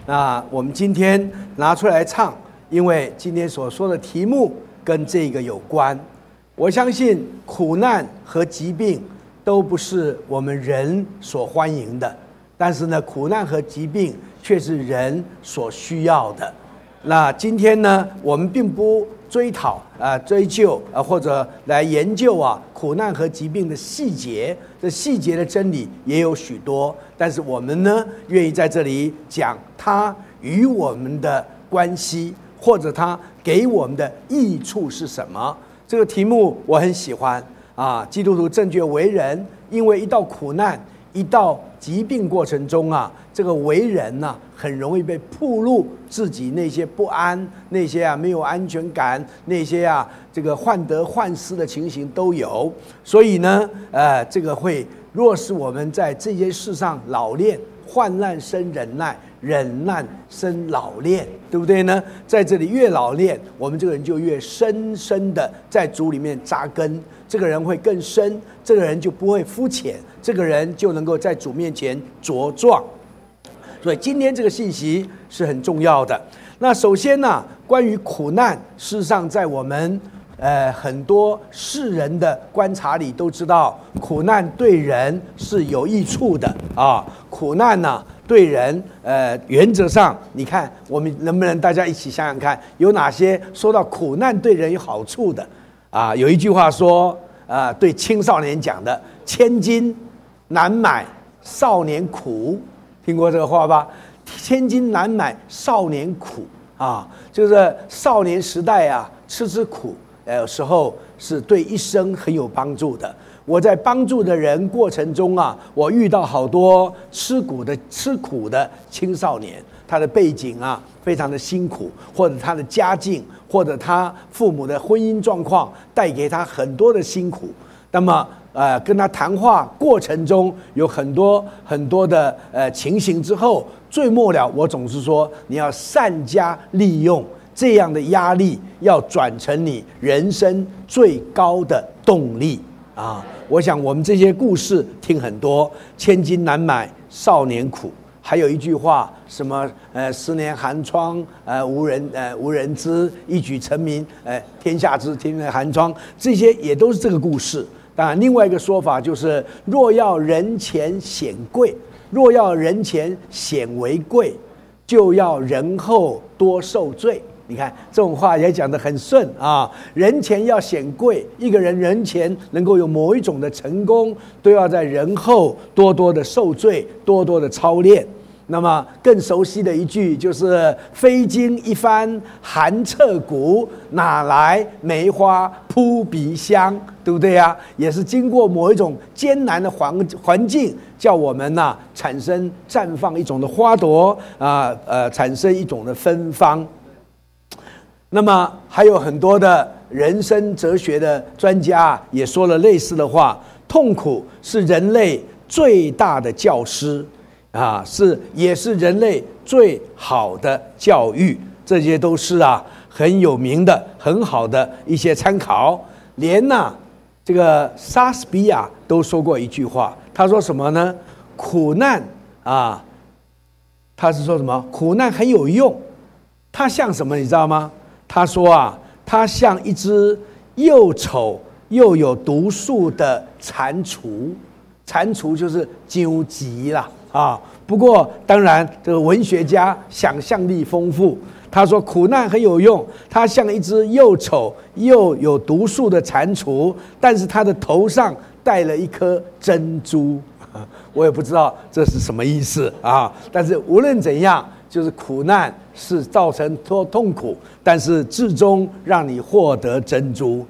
那我们今天拿出来唱，因为今天所说的题目跟这个有关。我相信苦难和疾病都不是我们人所欢迎的，但是呢，苦难和疾病却是人所需要的。那今天呢，我们并不追究或者来研究苦难和疾病的细节，这细节的真理也有许多，但是我们呢愿意在这里讲它与我们的关系，或者它给我们的益处是什么。这个题目我很喜欢基督徒正确为人，因为一到苦难，一到疾病过程中这个为人很容易被暴露自己那些不安，那些没有安全感，那些这个患得患失的情形都有。所以呢，这个会若是我们在这些事上老练，患难生忍耐，忍耐生老练，对不对呢？在这里越老练，我们这个人就越深深的在主里面扎根，这个人会更深，这个人就不会肤浅，这个人就能够在主面前茁壮。所以今天这个信息是很重要的。那首先关于苦难，事实上在我们很多世人的观察里都知道，苦难对人是有益处的苦难对人原则上，你看我们能不能大家一起想想看，有哪些说到苦难对人有好处的有一句话说对青少年讲的，千金难买少年苦，听过这个话吧？千金难买少年苦就是少年时代吃苦，有时候是对一生很有帮助的。我在帮助的人过程中我遇到好多吃苦的青少年，他的背景非常的辛苦，或者他的家境，或者他父母的婚姻状况带给他很多的辛苦。那么跟他谈话过程中有很多的情形之后，最末了我总是说，你要善加利用这样的压力，要转成你人生最高的动力我想我们这些故事听很多，千金难买少年苦，还有一句话什么十年寒窗无人知，一举成名天下知，天下寒窗，这些也都是这个故事。当然另外一个说法就是，若要人前显贵，若要人前显为贵，就要人后多受罪。你看这种话也讲得很顺人前要显贵，一个人人前能够有某一种的成功，都要在人后多多的受罪，多多的操练。那么更熟悉的一句就是非经一番寒彻骨，哪来梅花扑鼻香，对不对也是经过某一种艰难的环境，叫我们产生绽放一种的花朵产生一种的芬芳。那么还有很多的人生哲学的专家也说了类似的话，痛苦是人类最大的教师也是人类最好的教育。这些都是很有名的很好的一些参考。连这个莎士比亚都说过一句话，他说什么呢？苦难他是说什么？苦难很有用，它像什么你知道吗？他说它像一只又丑又有毒素的蟾蜍。蟾蜍就是荆棘啦不过当然这个文学家想象力丰富，他说苦难很有用，它像一只又丑又有毒素的蟾蜍，但是它的头上戴了一颗珍珠。我也不知道这是什么意思但是无论怎样，就是苦难是造成痛苦，但是至终让你获得珍珠。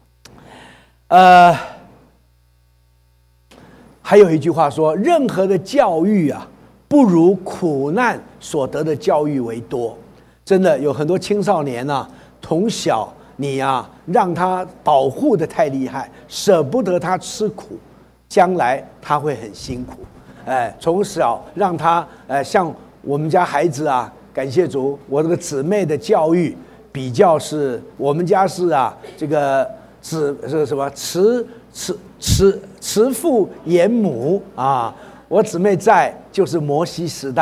还有一句话说，任何的教育不如苦难所得的教育为多。真的有很多青少年从小你让他保护的太厉害，舍不得他吃苦，将来他会很辛苦。从小让他像我们家孩子感谢主，我这个姊妹的教育比较是，我们家是这个什么慈父严母我姊妹在就是摩西时代，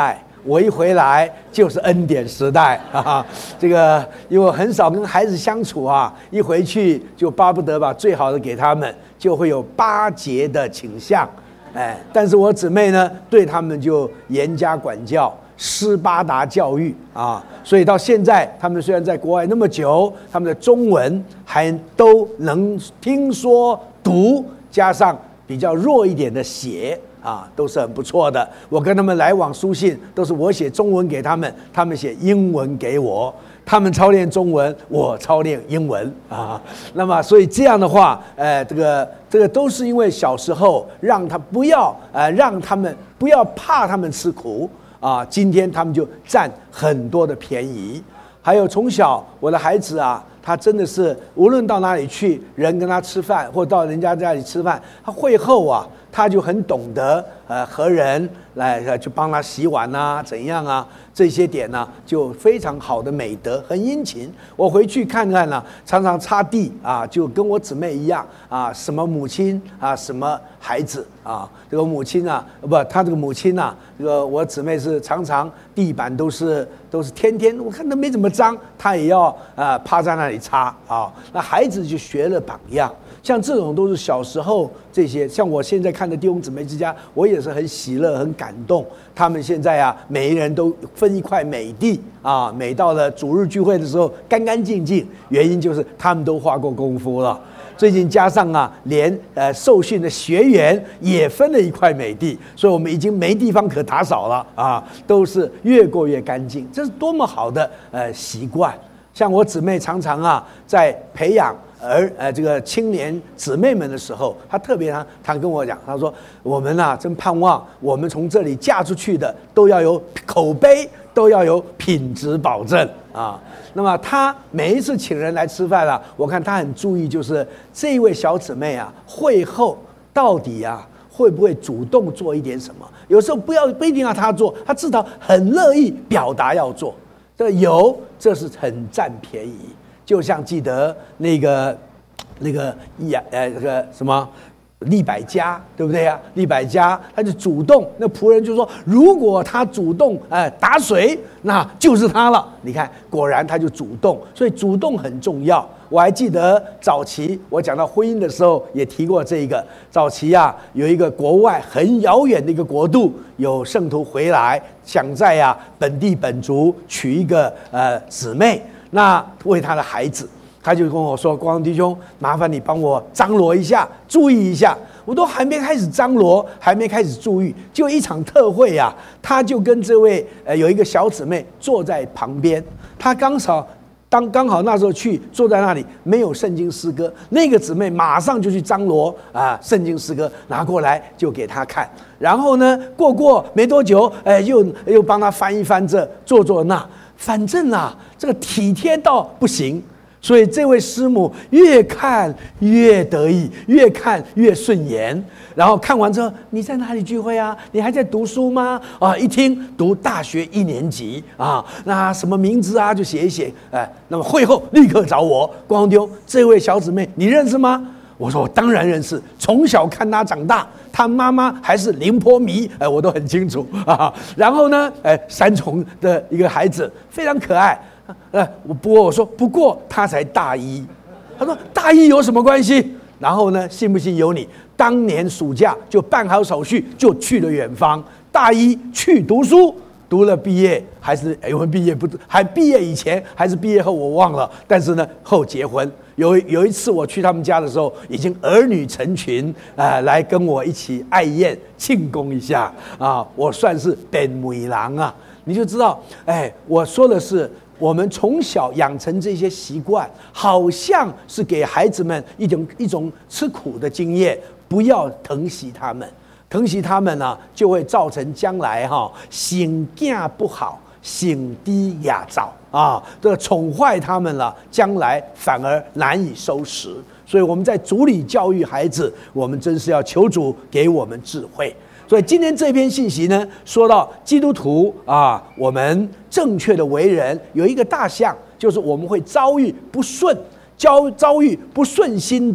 我一回来就是恩典时代啊！这个因为我很少跟孩子相处啊，一回去就巴不得把最好的给他们，就会有巴结的倾向。但是我姊妹呢，对他们就严加管教，斯巴达教育啊，所以到现在，他们虽然在国外那么久，他们的中文还都能听说读，加上比较弱一点的写啊，都是很不错的。我跟他们来往书信，都是我写中文给他们，他们写英文给我。他们操练中文，我操练英文啊。那么，所以这样的话，这个都是因为小时候让他不要让他们不要怕他们吃苦啊。今天他们就占很多的便宜。还有从小我的孩子啊，他真的是无论到哪里去，人跟他吃饭，或到人家家里吃饭，他会后啊，他就很懂得和人来去帮他洗碗啊，怎样啊，这些点呢，就非常好的美德，很殷勤。我回去看看呢，常常擦地啊，就跟我姊妹一样啊，什么母亲啊，什么孩子啊，这个母亲啊，他这个母亲啊，这个我姊妹是常常地板都是天天，我看都没怎么脏，她也要趴在那里擦啊。那孩子就学了榜样。像这种都是小时候这些，像我现在看的弟兄姊妹之家，我也是很喜乐、很感动。他们现在啊，每一人都分一块美地啊，每到了主日聚会的时候，干干净净。原因就是他们都花过功夫了。最近加上啊，连受训的学员也分了一块美地，所以我们已经没地方可打扫了啊，都是越过越干净。这是多么好的习惯！像我姊妹常常啊，在培养这个青年姊妹们的时候，她特别她跟我讲，她说我们啊，真盼望我们从这里嫁出去的都要有口碑，都要有品质保证啊。那么她每一次请人来吃饭啊，我看她很注意，就是这一位小姊妹啊，会后到底啊会不会主动做一点什么？有时候不一定要她做，她至少很乐意表达要做。这是很占便宜。就像记得那个这个什么利百加，对不对啊？利百加他就主动，那仆人就说，如果他主动打水，那就是他了。你看，果然他就主动，所以主动很重要。我还记得早期我讲到婚姻的时候也提过这个。早期啊，有一个国外很遥远的一个国度，有圣徒回来，想在本地本族娶一个姊妹。那为他的孩子，他就跟我说：“光弟兄，麻烦你帮我张罗一下，注意一下。”我都还没开始张罗，还没开始注意，就一场特会啊，他就跟这位有一个小姊妹坐在旁边，他刚好那时候去坐在那里，没有圣经诗歌，那个姊妹马上就去张罗圣经诗歌拿过来就给他看，然后呢，过没多久，又帮他翻一翻这做那。反正啊，这个体贴到不行，所以这位师母越看越得意，越看越顺眼。然后看完之后，你在哪里聚会啊？你还在读书吗？啊，一听读大学1年级啊，那什么名字啊，就写一写。那么会后立刻找我，光丢这位小姊妹，你认识吗？我说我当然认识，从小看她长大，她妈妈还是凌波迷，我都很清楚啊。然后呢，3重的一个孩子非常可爱，我说不过他才大1，他说大1有什么关系？然后呢，信不信由你，当年暑假就办好手续，就去了远方，大1去读书。读了毕业还是毕业还毕业以前还是毕业后我忘了，但是呢后结婚。有一次我去他们家的时候，已经儿女成群来跟我一起爱宴庆功一下啊，我算是变美郎啊。你就知道，我说的是我们从小养成这些习惯，好像是给孩子们一种吃苦的经验，不要疼惜他们。疼惜他们呢，就会造成将来性格不好，性低雅早啊，这个宠坏他们了，将来反而难以收拾。所以我们在主里教育孩子，我们真是要求主给我们智慧。所以今天这篇信息呢，说到基督徒啊，我们正确的为人有一个大项，就是我们会遭遇不顺心的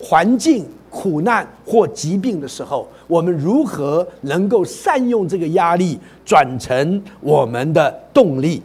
环境苦难或疾病的时候，我们如何能够善用这个压力，转成我们的动力？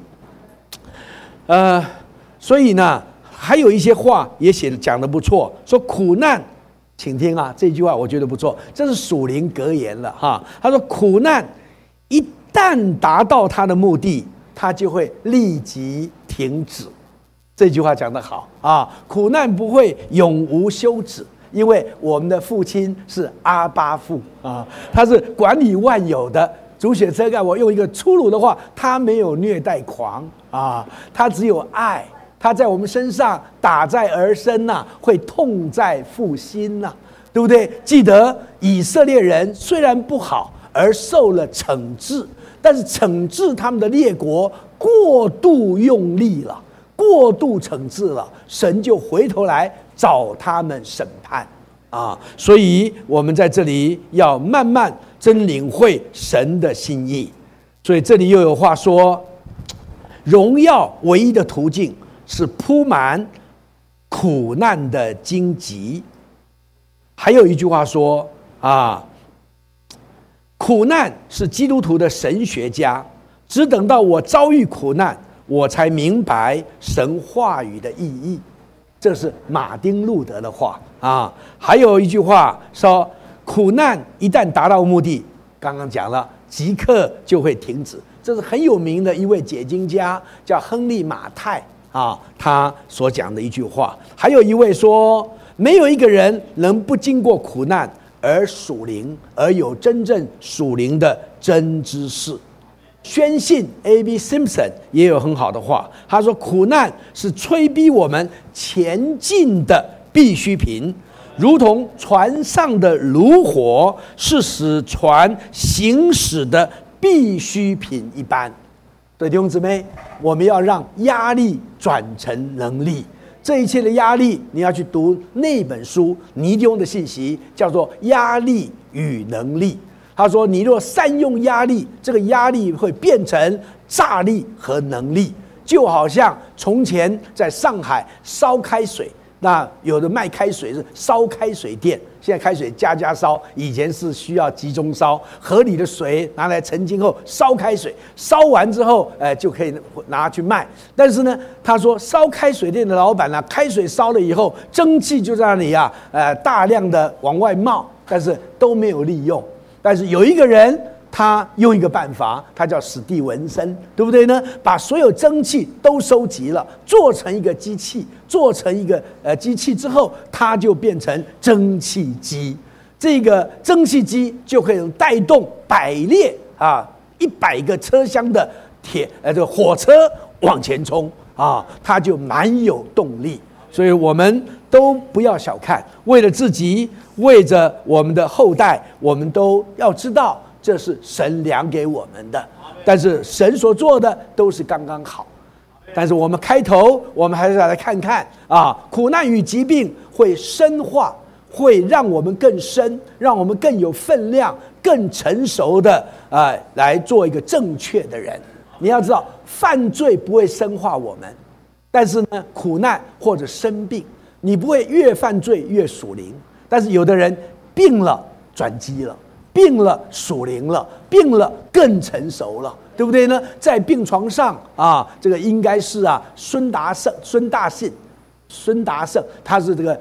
所以呢，还有一些话也讲得不错，说苦难，请听啊，这句话我觉得不错，这是属灵格言了哈。他说，苦难一旦达到它的目的，它就会立即停止。这句话讲得好啊，苦难不会永无休止。因为我们的父亲是阿爸父啊，他是管理万有的。主写车干，我用一个粗鲁的话，他没有虐待狂啊，他只有爱。他在我们身上打在儿身呐，会痛在父心呐，对不对？记得以色列人虽然不好，而受了惩治，但是惩治他们的列国过度用力了，过度惩治了，神就回头来找他们审判啊！所以我们在这里要慢慢真领会神的心意。所以这里又有话说，荣耀唯一的途径是铺满苦难的荆棘。还有一句话说啊，苦难是基督徒的神学家，只等到我遭遇苦难，我才明白神话语的意义。这是马丁路德的话啊。还有一句话说，苦难一旦达到目的，刚刚讲了，即刻就会停止。这是很有名的一位解经家，叫亨利马太啊，他所讲的一句话。还有一位说，没有一个人能不经过苦难而属灵，而有真正属灵的真知识。宣信 A.B. Simpson 也有很好的话，他说，苦难是催逼我们前进的必需品，如同船上的炉火是使船行驶的必需品一般。对，弟兄姊妹，我们要让压力转成能力。这一切的压力，你要去读那本书尼迪翁的信息，叫做《压力与能力》。他说，你若善用压力，这个压力会变成炸力和能力，就好像从前在上海烧开水，那有的卖开水是烧开水店，现在开水家烧，以前是需要集中烧，河里的水拿来澄清后烧开水，烧完之后就可以拿去卖。但是呢，他说烧开水店的老板呢，开水烧了以后，蒸汽就在那里啊，大量的往外冒，但是都没有利用。但是有一个人，他用一个办法，他叫史蒂文森，对不对呢？把所有蒸汽都收集了，做成一个机器，做成一个机器之后，它就变成蒸汽机。这个蒸汽机就可以带动100列100个车厢的这个火车往前冲啊，它就蛮有动力。所以我们都不要小看，为了自己，为着我们的后代，我们都要知道这是神量给我们的。但是神所做的都是刚刚好。但是我们开头，我们还是要来看看啊，苦难与疾病会深化，会让我们更深，让我们更有分量、更成熟的来做一个正确的人。你要知道，犯罪不会深化我们。但是呢，苦难或者生病，你不会越犯罪越属灵。但是有的人病了转机了，病了属灵了，病了更成熟了，对不对呢？在病床上啊，这个应该是孙大圣，他是这个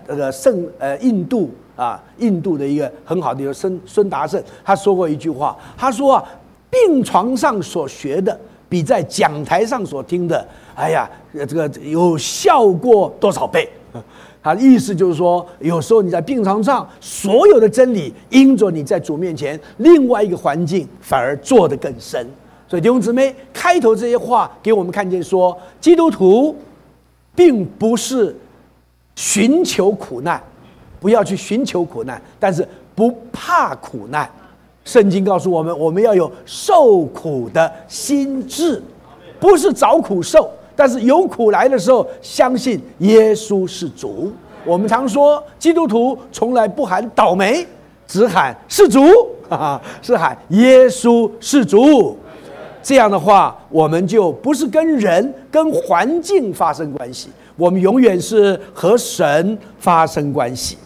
印度的一个很好的一个孙大圣，他说过一句话，他说病床上所学的比在讲台上所听的，这个有效过多少倍？他的意思就是说，有时候你在病床上所有的真理，因着你在主面前另外一个环境，反而做得更深。所以弟兄姊妹，开头这些话给我们看见说，基督徒并不是寻求苦难，不要去寻求苦难，但是不怕苦难。圣经告诉我们，我们要有受苦的心志，不是找苦受，但是有苦来的时候，相信耶稣是主。我们常说，基督徒从来不喊倒霉，只喊是主，是喊耶稣是主。这样的话，我们就不是跟人、跟环境发生关系，我们永远是和神发生关系。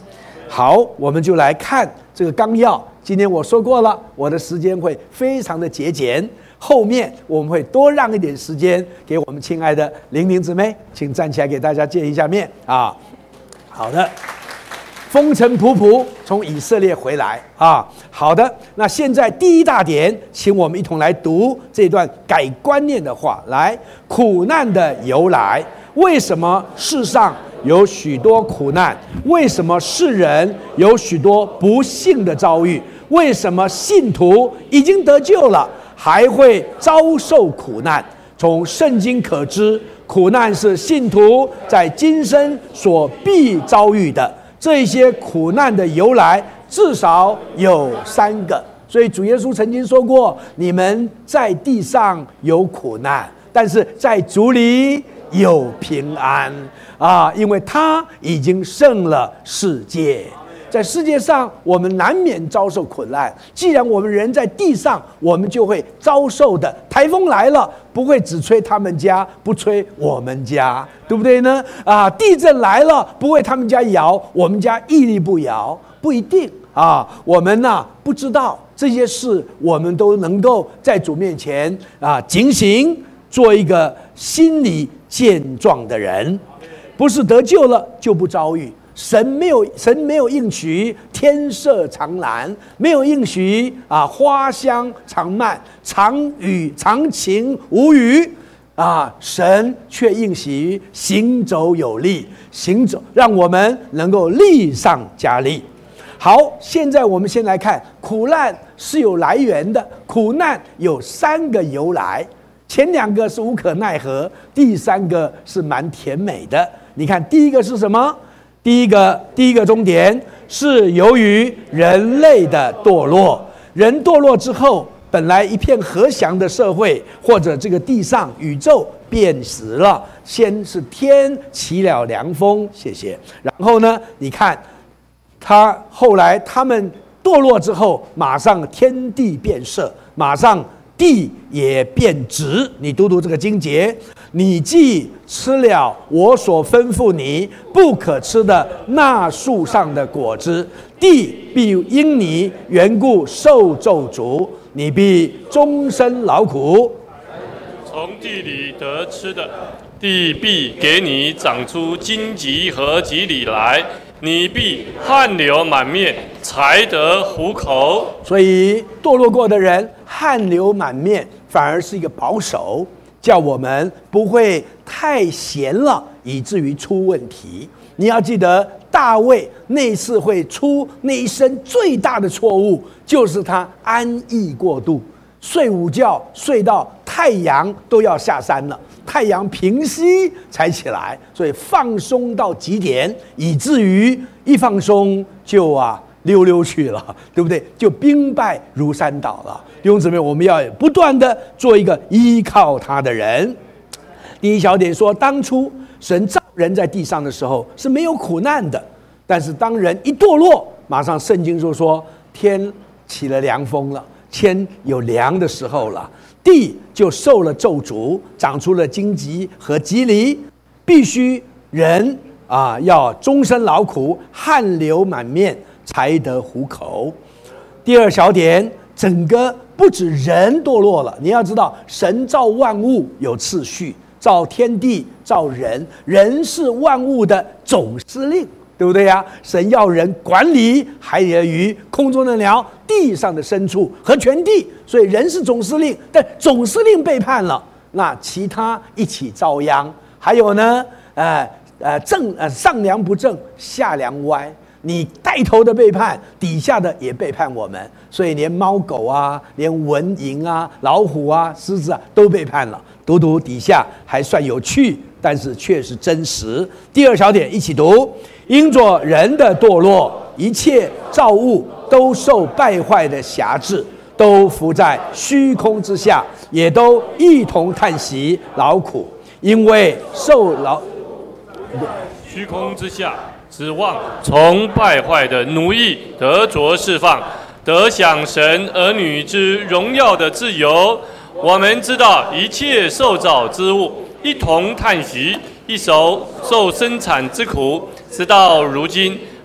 好，我们就来看这个纲要。今天我说过了，我的时间会非常的节俭，后面我们会多让一点时间给我们亲爱的玲玲姊妹，请站起来给大家见一下面啊。好的，风尘仆仆从以色列回来啊。好的，那现在第一大点，请我们一同来读这段改观念的话。来，苦难的由来，为什么世上有许多苦难？为什么世人有许多不幸的遭遇？为什么信徒已经得救了，还会遭受苦难？从圣经可知，苦难是信徒在今生所必遭遇的。这些苦难的由来至少有3个。所以主耶稣曾经说过，你们在地上有苦难，但是在主里有平安啊，因为他已经胜了世界。在世界上，我们难免遭受苦难。既然我们人在地上，我们就会遭受的。台风来了，不会只吹他们家，不吹我们家，对不对呢？啊，地震来了，不会他们家摇，我们家屹立不摇，不一定啊。我们呢，不知道这些事，我们都能够在主面前啊警醒，做一个心理健壮的人，不是得救了就不遭遇。神没有应许天色常蓝，没有应许啊花香常漫，常晴无雨啊，神却应许行走有力，行走让我们能够力上加力。好，现在我们先来看苦难是有来源的，苦难有3个由来，前2个是无可奈何，第3个是蛮甜美的。你看第一个是什么？第一个终点是由于人类的堕落。人堕落之后，本来一片和祥的社会，或者这个地上宇宙变死了。先是天起了凉风，谢谢。然后呢，你看后来他们堕落之后，马上天地变色，马上地也变直。你读读这个经节，你既吃了我所吩咐你不可吃的那树上的果子，地必因你缘故受咒诅，你必终身劳苦。 从地里得吃的，地必给你长出荆棘和蒺藜来，你必汗流满面，才得糊口。 所以堕落过的人汗流满面，反而是一个保守，叫我们不会太闲了，以至于出问题。你要记得，大卫那次会出那一生最大的错误，就是他安逸过度，睡午觉睡到太阳都要下山了，太阳平息才起来，所以放松到极点，以至于一放松就溜溜去了，对不对？就兵败如山倒了。弟兄姊妹，我们要不断的做一个依靠他的人。第一小点说，当初神造人在地上的时候是没有苦难的，但是当人一堕落，马上圣经就说天起了凉风了，天有凉的时候了，地就受了咒诅，长出了荆棘和蒺藜，必须人要终身劳苦，汗流满面，才得糊口。第二小点，整个不止人堕落了，你要知道，神造万物有次序，造天地，造人，人是万物的总司令，对不对呀？神要人管理海里的鱼、空中的鸟、地上的牲畜和全地，所以人是总司令，但总司令背叛了，那其他一起遭殃。还有呢，上梁不正下梁歪，你带头的背叛，底下的也背叛我们，所以连猫狗连蚊蝇老虎狮子都背叛了。读读底下还算有趣，但是却是真实。第二小点一起读，因着人的堕落，一切造物都受败坏的辖制，都伏在虚空之下，也都一同叹息劳苦，因为受劳虚空之下，指望从败坏的奴役得着释放，得享神儿女之荣耀的自由。我们知道一切受造之物一同叹息，一手受生产之苦，直到如今，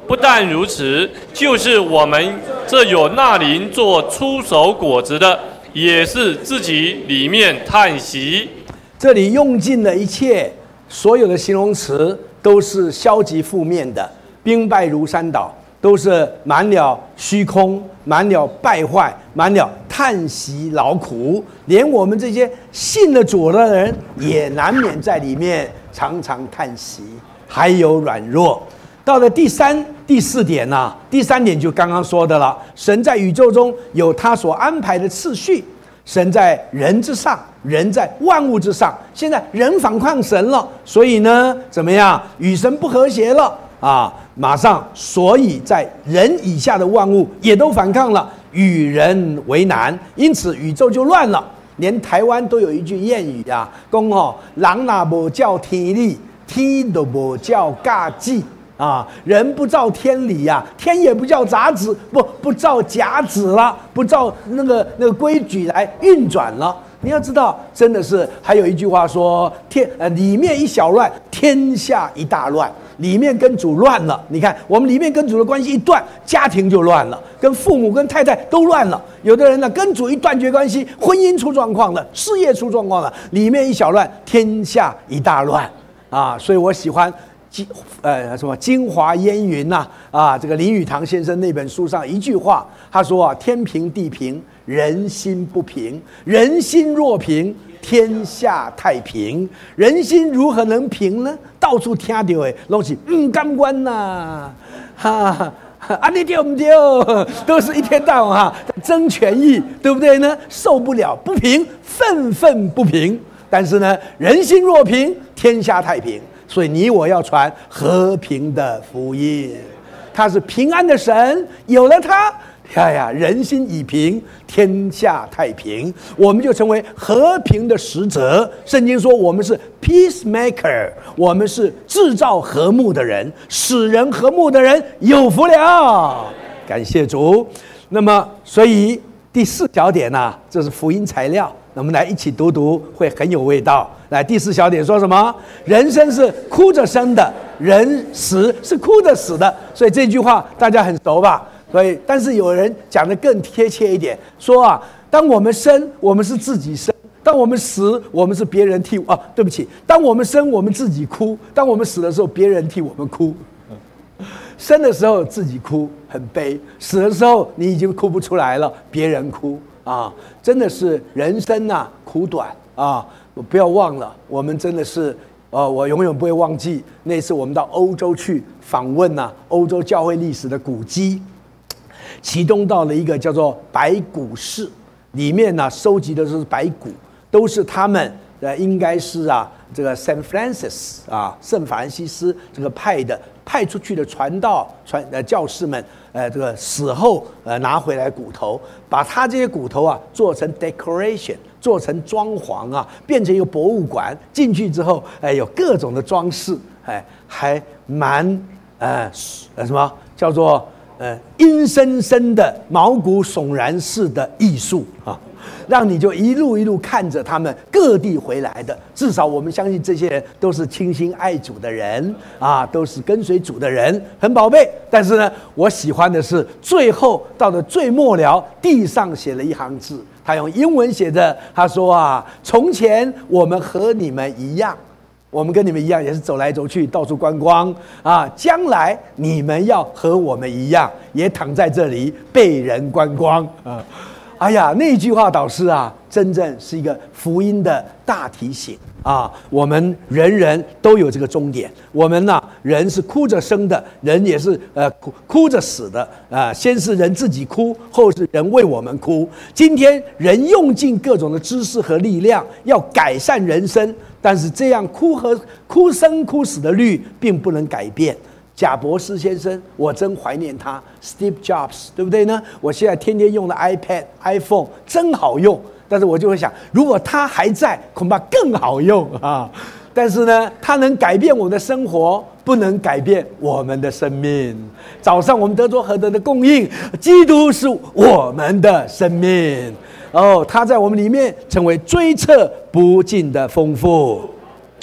不但如此，就是我们这有那灵做出手果子的，也是自己里面叹息。 这里用尽了一切，所有的形容词都是消极负面的，兵败如山倒，都是满了虚空，满了败坏，满了叹息劳苦。连我们这些信了主的人，也难免在里面常常叹息，还有软弱。到了第三、第四点呢、第三点就刚刚说的了，神在宇宙中有他所安排的次序，神在人之上，人在万物之上。现在人反抗神了，所以呢，怎么样？与神不和谐了啊！马上，所以在人以下的万物也都反抗了，与人为难，因此宇宙就乱了。连台湾都有一句谚语啊，说人若无照天理，天都无照家纪。啊，人不照天理呀、天也不照甲子，不照甲子了，不照那个规矩来运转了。你要知道，真的是还有一句话说，里面一小乱，天下一大乱。里面跟主乱了，你看我们里面跟主的关系一断，家庭就乱了，跟父母跟太太都乱了。有的人呢，跟主一断绝关系，婚姻出状况了，事业出状况了，里面一小乱，天下一大乱啊！所以我喜欢。精华烟云呐这个林语堂先生那本书上一句话，他说天平地平，人心不平，人心若平，天下太平。人心如何能平呢？到处听到的都是甘官呐，你对不对？都是一天到晚争权益，对不对呢？受不了不平，愤愤不平。但是呢，人心若平，天下太平。所以你我要传和平的福音，他是平安的神，有了他，人心已平，天下太平，我们就成为和平的使者。圣经说我们是 peacemaker， 我们是制造和睦的人，使人和睦的人有福了。感谢主。那么，所以第4小点呢，这是福音材料。那我们来一起读读，会很有味道。来，第4小点说什么？人生是哭着生的，人死是哭着死的。所以这句话大家很熟吧？所以，但是有人讲得更贴切一点，说当我们生，我们是自己生；当我们死，我们是别人替对不起，当我们生，我们自己哭；当我们死的时候，别人替我们哭。生的时候自己哭，很悲；死的时候你已经哭不出来了，别人哭。真的是人生苦短不要忘了，我们真的是我永远不会忘记那次我们到欧洲去访问欧洲教会历史的古迹，其中到了一个叫做白骨寺，里面收集的是白骨，都是他们应该是这个 Saint Francis 圣法兰西斯这个派出去的传道教士们，这个死后拿回来骨头，把他这些骨头做成 decoration， 做成装潢变成一个博物馆。进去之后，有各种的装饰，还蛮什么叫做阴森森的毛骨悚然式的艺术让你就一路一路看着他们各地回来的。至少我们相信这些人都是倾心爱主的人都是跟随主的人，很宝贝。但是呢，我喜欢的是最后到了最末了，地上写了一行字，他用英文写着，他说从前我们和你们一样，我们跟你们一样也是走来走去到处观光将来你们要和我们一样，也躺在这里被人观光哎呀，那句话导师真正是一个福音的大提醒我们人人都有这个终点。我们人是哭着生的，人也是哭着死的先是人自己哭，后是人为我们哭。今天人用尽各种的知识和力量要改善人生，但是这样哭生哭死的律并不能改变。贾伯斯先生，我真怀念他 ，Steve Jobs， 对不对呢？我现在天天用的 iPad、iPhone 真好用，但是我就会想，如果他还在，恐怕更好用但是呢，他能改变我们的生活，不能改变我们的生命。早上我们得着何等的供应，基督是我们的生命他在我们里面成为追测不尽的丰富。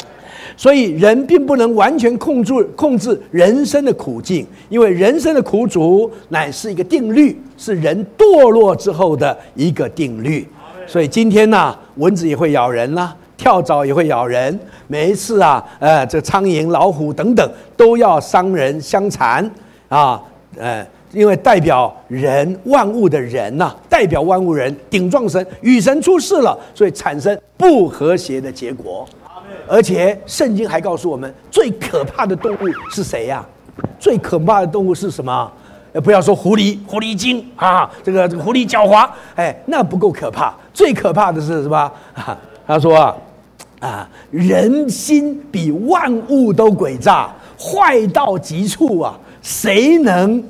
所以人并不能完全控制人生的苦境，因为人生的苦楚乃是一个定律，是人堕落之后的一个定律。所以今天呢，蚊子也会咬人啦，跳蚤也会咬人，每一次啊，这苍蝇、老虎等等都要伤人相残啊，因为代表人万物的人呐，代表万物人顶撞神，与神出事了，所以产生不和谐的结果。而且圣经还告诉我们，最可怕的动物是谁呀？最可怕的动物是什么？不要说狐狸精啊，这个狐狸狡猾，那不够可怕。最可怕的是什么？他说人心比万物都诡诈，坏到极处啊！谁能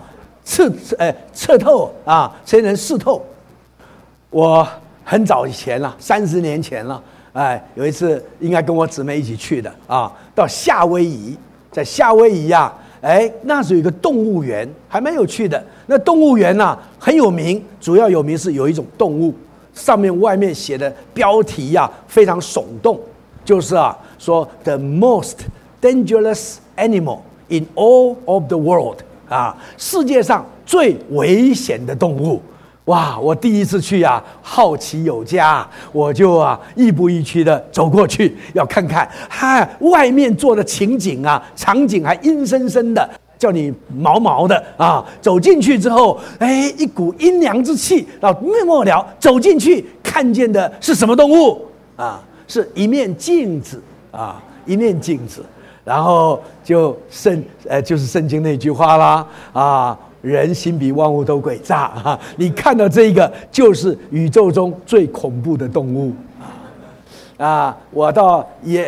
测透啊？谁能试透？我很早以前了，30年前了，有一次应该跟我姊妹一起去的啊，到夏威夷，在夏威夷啊，那时候有一个动物园，还蛮有趣的。那动物园啊很有名，主要有名是有一种动物，上面外面写的标题啊非常耸动，就是说 the most dangerous animal in all of the world 世界上最危险的动物。哇！我第一次去好奇有加，我就亦步亦趋的走过去，要看看外面做的情景场景还阴森森的，叫你毛毛的走进去之后，一股阴凉之气到末了，走进去看见的是什么动物是一面镜子一面镜子，然后就是圣经那句话啦人心比万物都诡诈你看到这个就是宇宙中最恐怖的动物我到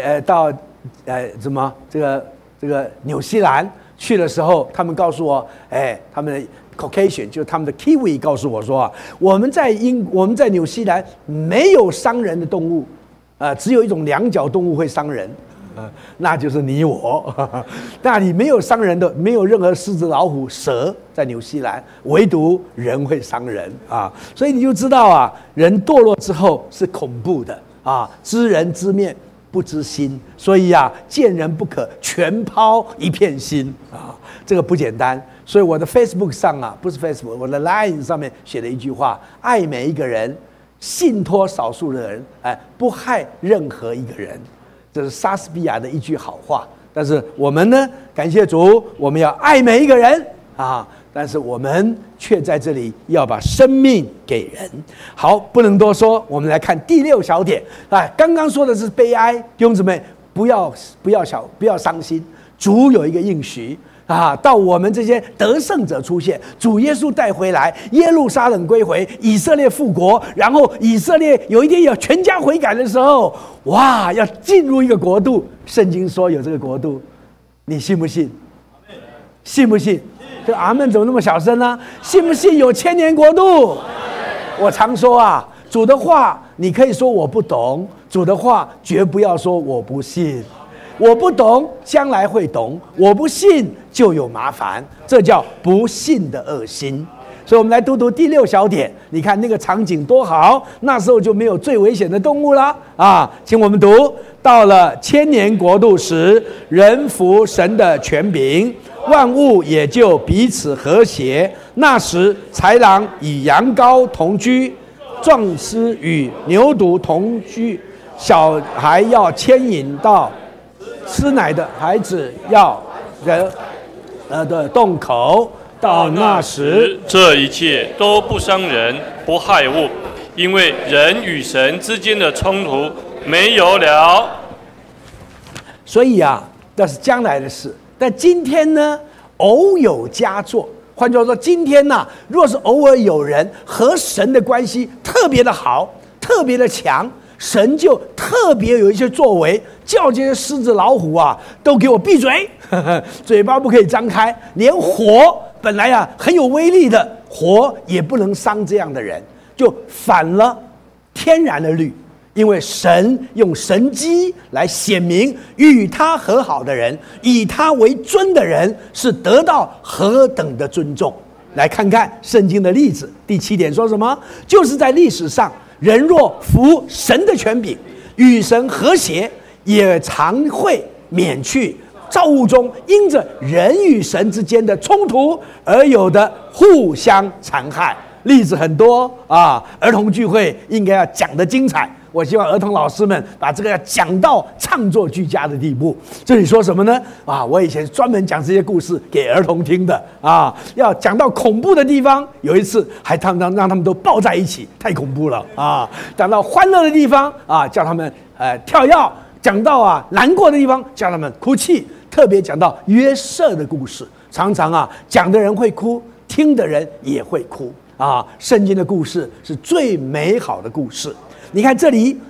这个纽西兰去的时候，他们告诉我，他们的 Caucasian 就是他们的 Kiwi 告诉我说我们在纽西兰没有伤人的动物只有一种两脚动物会伤人。那就是你我那里没有伤人的，没有任何狮子、老虎、蛇在纽西兰，唯独人会伤人所以你就知道人堕落之后是恐怖的知人知面不知心，所以见人不可全抛一片心这个不简单。所以我的 Facebook 上不是 Facebook， 我的 Line 上面写了一句话：爱每一个人，信托少数的人，不害任何一个人。这是莎士比亚的一句好话，但是我们呢，感谢主，我们要爱每一个人但是我们却在这里要把生命给人。好，不能多说，我们来看第6小点刚刚说的是悲哀，弟兄姊妹不要伤心，主有一个应许到我们这些得胜者出现，主耶稣带回来，耶路撒冷归回，以色列复国，然后以色列有一天要全家悔改的时候，哇，要进入一个国度。圣经说有这个国度，你信不信？信不信？这阿们怎么那么小声呢？信不信有千年国度？我常说主的话你可以说我不懂，主的话绝不要说我不信。我不懂，将来会懂；我不信，就有麻烦。这叫不信的恶心。所以我们来读第6小点。你看那个场景多好，那时候就没有最危险的动物啦请我们读：到了千年国度时，人服神的权柄，万物也就彼此和谐。那时，豺狼与羊羔同居，壮狮与牛犊同居，小孩要牵引到吃奶的孩子要人的洞口。到那时， 这一切都不伤人，不害物，因为人与神之间的冲突没有了。 所以那是将来的事。但今天呢，偶有佳作。换句话说，今天若是偶尔有人和神的关系特别的好，特别的强，神就特别有一些作为，叫这些狮子老虎都给我闭嘴嘴巴不可以张开，连火本来很有威力的火也不能伤这样的人，就反了天然的律。因为神用神迹来显明，与他和好的人，以他为尊的人，是得到何等的尊重。来看看圣经的例子。第7点说什么？就是在历史上，人若服神的权柄，与神和谐， 也常会免去造物中因着人与神之间的冲突而有的互相残害。例子很多啊，儿童聚会应该要讲得精彩。我希望儿童老师们把这个要讲到唱作俱佳的地步。这里说什么呢？啊，我以前专门讲这些故事给儿童听的啊，要讲到恐怖的地方，有一次还让他们都抱在一起，太恐怖了啊！讲到欢乐的地方啊，叫他们跳跃；讲到难过的地方，叫他们哭泣。特别讲到约瑟的故事，常常讲的人会哭，听的人也会哭啊。圣经的故事是最美好的故事。你看这里，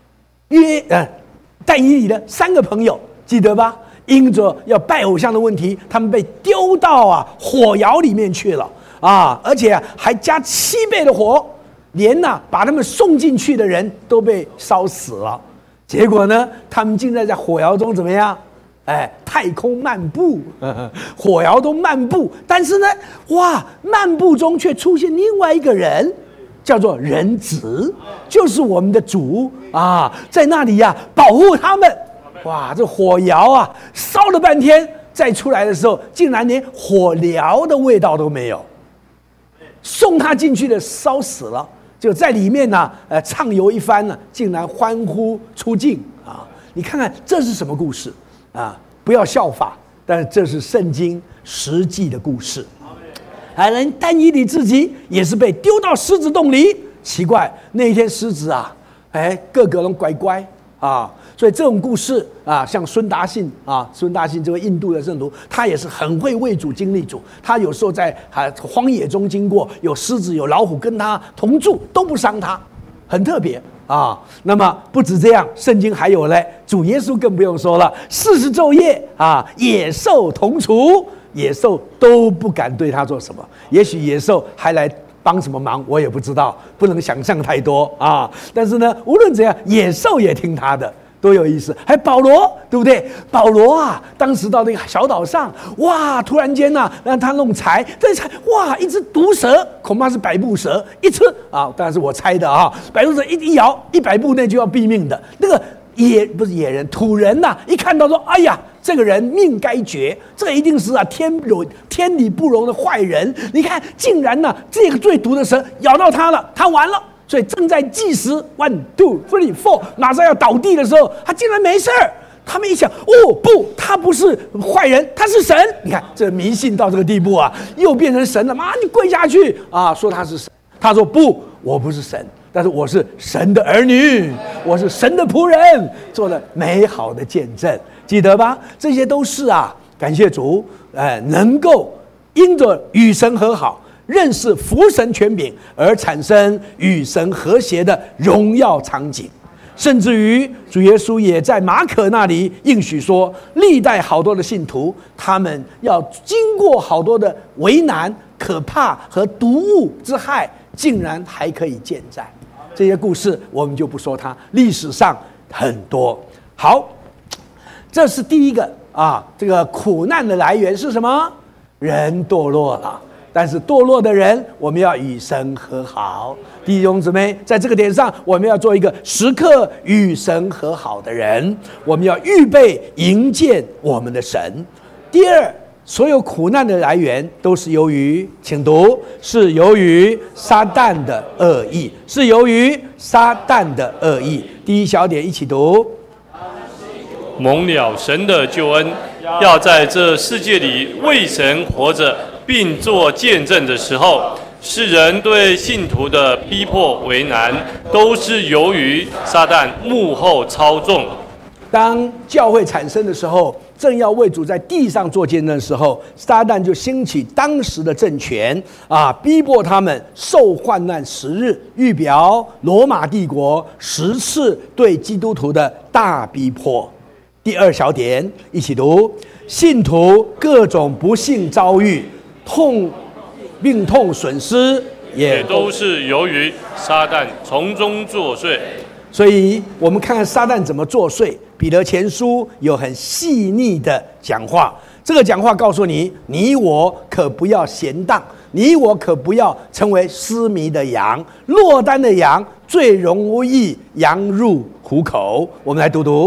但以理的3个朋友，记得吧？因着要拜偶像的问题，他们被丢到火窑里面去了啊！而且还加7倍的火，连把他们送进去的人都被烧死了。结果呢，他们竟然在火窑中怎么样？太空漫步，火窑中漫步，但是呢，漫步中却出现另外一个人。叫做人子，就是我们的主啊，在那里保护他们。这火窑烧了半天，再出来的时候，竟然连火燎的味道都没有。送他进去的烧死了，就在里面畅游一番呢，竟然欢呼出境啊！你看看这是什么故事啊？不要效法，但是这是圣经实际的故事。但以理自己也是被丢到狮子洞里，奇怪，那一天狮子个个都乖乖啊，所以这种故事像孙达信这位印度的圣徒，他也是很会为主经历主。他有时候在荒野中经过，有狮子有老虎跟他同住，都不伤他，很特别啊。那么不止这样，圣经还有嘞，主耶稣更不用说了，40昼夜野兽同处。野兽都不敢对他做什么，也许野兽还来帮什么忙，我也不知道，不能想象太多啊。但是呢，无论怎样，野兽也听他的，多有意思。还保罗，对不对？保罗当时到那个小岛上，突然间让他弄柴，这柴一只毒蛇，恐怕是百步蛇，一吃当然是我猜的百步蛇一咬，100步内就要毙命的。那个不是野人，土人一看到说，哎呀，这个人命该绝，这个一定是天理不容的坏人。你看，竟然这个最毒的蛇咬到他了，他完了。所以正在计时 1, 2, 3, 4，马上要倒地的时候，他竟然没事儿。他们一想，不，他不是坏人，他是神。你看，这迷信到这个地步又变成神了。你跪下去说他是神。他说不，我不是神，但是我是神的儿女，我是神的仆人，做了美好的见证，记得吧？这些都是感谢主，能够因着与神和好，认识父神权柄而产生与神和谐的荣耀场景。甚至于主耶稣也在马可那里应许说，历代好多的信徒，他们要经过好多的为难、可怕和毒物之害，竟然还可以健在。这些故事我们就不说它，历史上很多。好，这是第一个这个苦难的来源是什么？人堕落了。但是堕落的人，我们要与神和好。弟兄姊妹，在这个点上，我们要做一个时刻与神和好的人。我们要预备迎接我们的神。第二，所有苦难的来源都是由于，请读，是由于撒旦的恶意，是由于撒旦的恶意。第一小点一起读： 蒙了神的救恩，要在这世界里为神活着，并做见证的时候，世人对信徒的逼迫为难，都是由于撒旦幕后操纵。 当教会产生的时候，正要为主在地上做见证的时候，撒旦就兴起当时的政权逼迫他们受患难10日，预表罗马帝国10次对基督徒的大逼迫。第二小点一起读：信徒各种不幸遭遇、病痛损失， 也都是由于撒旦从中作祟。 所以我们看看撒旦怎么作祟。彼得前书有很细腻的讲话，这个讲话告诉你，你我可不要闲荡，你我可不要成为失迷的羊。落单的羊最容易羊入虎口。我们来读读：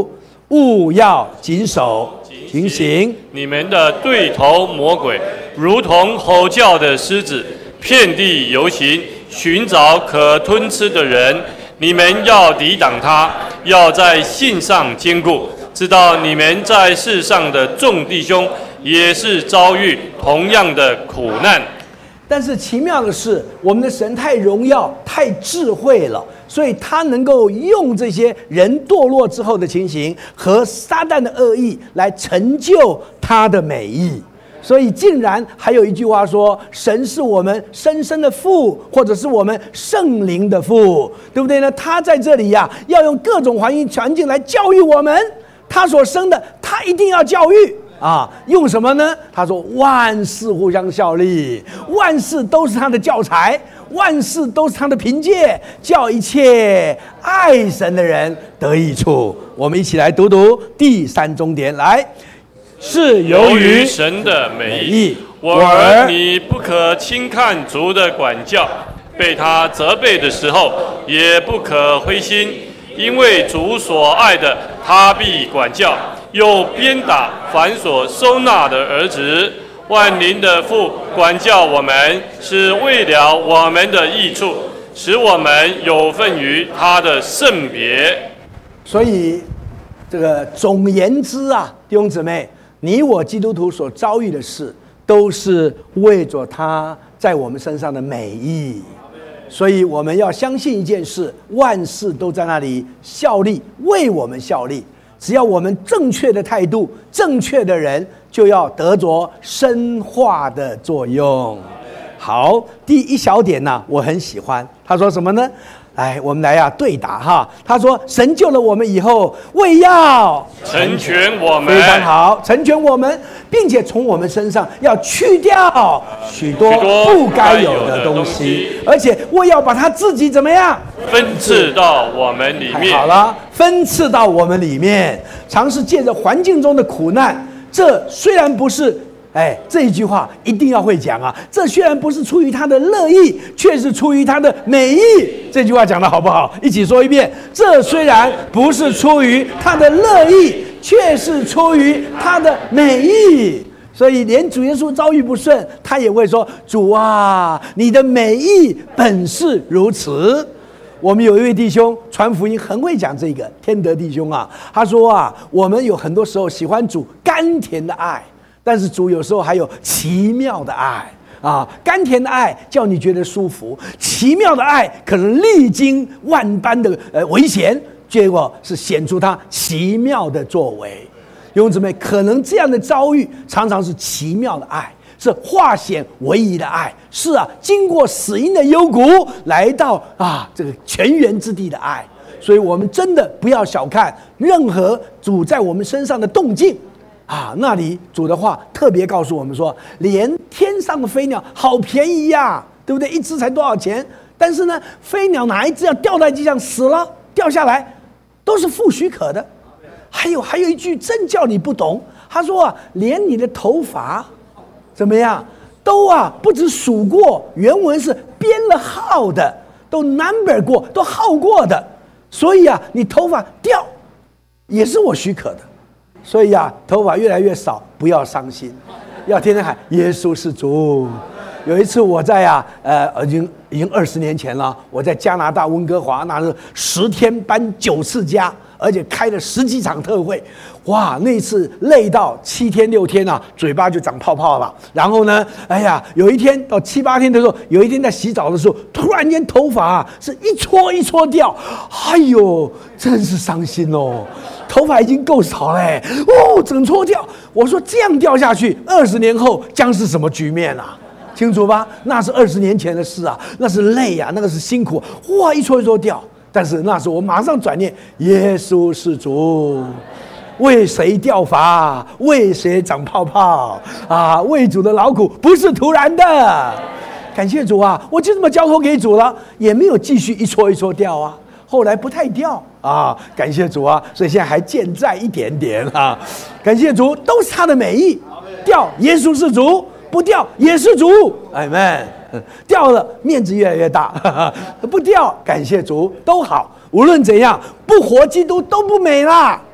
务要谨守警醒。 你们的对头魔鬼，如同吼叫的狮子，遍地游行，寻找可吞吃的人。你们要抵挡他，要在信上坚固，知道你们在世上的众弟兄也是遭遇同样的苦难。 但是奇妙的是，我们的神太荣耀、太智慧了，所以他能够用这些人堕落之后的情形和撒旦的恶意来成就他的美意。所以竟然还有一句话说，神是我们生生的父，或者是我们圣灵的父，对不对呢？他在这里呀，要用各种环境来教育我们，他所生的他一定要教育啊，用什么呢？他说万事互相效力，万事都是他的教材，万事都是他的凭借，叫一切爱神的人得益处。我们一起来读读第3重点，来，是由于神的美意，我儿，你不可轻看主的管教，被他责备的时候，也不可灰心，因为主所爱的，他必管教，又鞭打凡所收纳的儿子。万灵的父管教我们，是为了我们的益处，使我们有份于他的圣别。 所以，这个总言之啊，弟兄姊妹，你我基督徒所遭遇的事，都是为着他在我们身上的美意。所以我们要相信一件事，万事都在那里效力，为我们效力。只要我们正确的态度，正确的人，就要得着深化的作用。好，第一小点呢，我很喜欢。他说什么呢？来，我们来对答哈。他说：“神救了我们以后，为要成全我们。” 非常好，成全我们，并且从我们身上要去掉许多不该有的东西，而且为要把他自己怎么样分赐到我们里面。 好了，分赐到我们里面，尝试借着环境中的苦难。这虽然不是。这一句话一定要会讲啊！这虽然不是出于他的乐意，却是出于他的美意。这句话讲得好不好？一起说一遍：这虽然不是出于他的乐意，却是出于他的美意。所以，连主耶稣遭遇不顺，他也会说：“主啊，你的美意本是如此。”我们有一位弟兄传福音很会讲这个，天德弟兄啊，他说啊，我们有很多时候喜欢主甘甜的爱。但是主有时候还有奇妙的爱啊，甘甜的爱叫你觉得舒服，奇妙的爱可能历经万般的危险，结果是显出他奇妙的作为。弟兄姊妹，可能这样的遭遇常常是奇妙的爱，是化险为夷的爱，是啊，经过死荫的幽谷来到这个泉源之地的爱。所以我们真的不要小看任何主在我们身上的动静。那里主的话特别告诉我们说，连天上的飞鸟好便宜呀，对不对？一只才多少钱？但是呢，飞鸟哪一只要掉在地上死了，掉下来，都是父许可的。还有一句真叫你不懂，他说连你的头发怎么样，都不止数过，原文是编了号的，都 number 过，都号过的。所以你头发掉，也是我许可的。所以头发越来越少，不要伤心，要天天喊耶稣是主。有一次我在已经20年前了，我在加拿大温哥华，那是10天搬9次家，而且开了10几场特会。哇，那次累到7天6天嘴巴就长泡泡了。然后呢，有一天到7、8天的时候，有一天在洗澡的时候，突然间头发是一撮一撮掉，哎呦，真是伤心哦。头发已经够少嘞，整撮掉。我说这样掉下去，20年后将是什么局面啊？清楚吧？那是20年前的事啊，那是累啊，那个是辛苦，哇，一撮一撮掉。但是那时候我马上转念，耶稣是主，为谁掉发，为谁长泡泡为主的劳苦不是突然的。感谢主啊，我就这么交托给主了，也没有继续一撮一撮掉啊。后来不太掉感谢主啊，所以现在还健在一点点感谢主，都是他的美意。掉，耶稣是主；不掉，也是主。阿们。掉了，面子越来越大；不掉，感谢主，都好。无论怎样，不活基督都不美啦。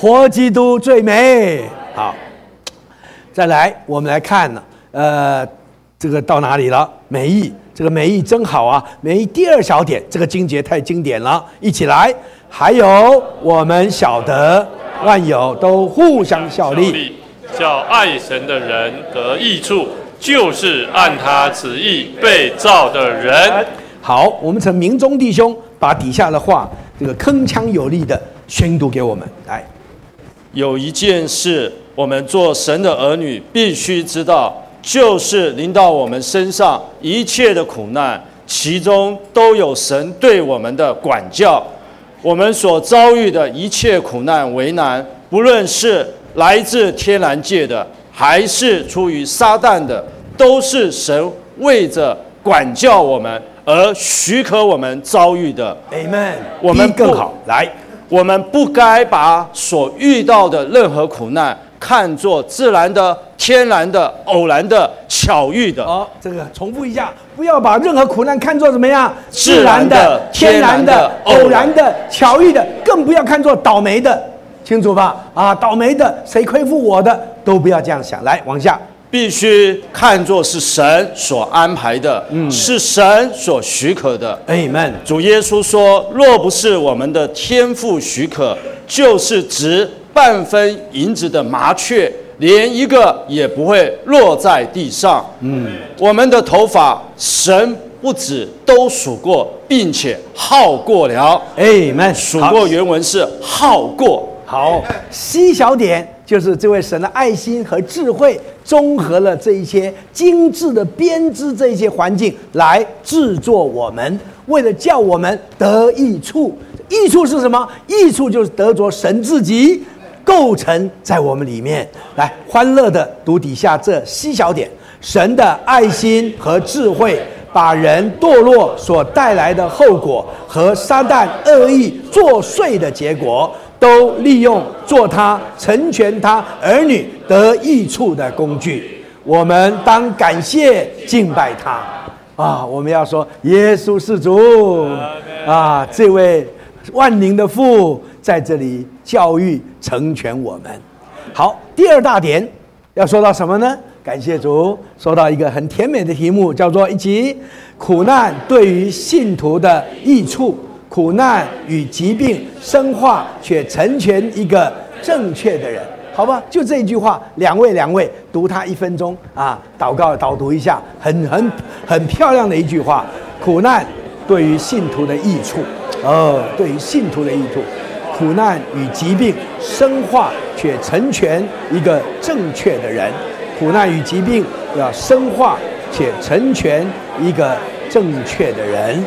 活基督最美。好，再来，我们来看呢，这个到哪里了？美意，这个美意真好啊！美意第二小点，这个经节太经典了，一起来。还有，我们晓得万有都互相效力， 叫爱神的人得益处，就是按他旨意被造的人。 好，我们请明中弟兄把底下的话，这个铿锵有力的宣读给我们。来， 有一件事，我们做神的儿女必须知道，就是临到我们身上一切的苦难，其中都有神对我们的管教。我们所遭遇的一切苦难为难，不论是来自天然界的，还是出于撒旦的，都是神为着管教我们而许可我们遭遇的。 Amen。 我们更好来， 我们不该把所遇到的任何苦难看作自然的、天然的、偶然的、巧遇的。 这个重复一下，不要把任何苦难看作怎么样？ 自然的、 天然的、偶然的、巧遇的，更不要看作倒霉的，清楚吧？倒霉的，谁亏负我的，都不要这样想。来，往下。 必须看作是神所安排的，是神所许可的。 Amen。 主耶稣说：“若不是我们的天父许可，就是值半分银子的麻雀，连一个也不会落在地上。”我们的头发，神不止都数过，并且耗过了。 Amen。 数过原文是耗过。 好，C 小点就是这位神的爱心和智慧综合了这一些精致的编织这一些环境来制作我们，为了叫我们得益处。益处是什么？益处就是得着神自己构成在我们里面。来，欢乐的读底下这C小点，神的爱心和智慧把人堕落所带来的后果和撒旦恶意作祟的结果都利用做他成全他儿女得益处的工具。我们当感谢敬拜他我们要说耶稣是主这位万灵的父在这里教育成全我们。好，第二大点要说到什么呢？感谢主，说到一个很甜美的题目，叫做一起苦难对于信徒的益处。苦难与疾病生化，却成全一个正确的人，好吧？就这一句话，两位读它1分钟祷告导读一下，很漂亮的一句话。苦难对于信徒的益处，对于信徒的益处，苦难与疾病生化，却成全一个正确的人。苦难与疾病要生化，且成全一个正确的人。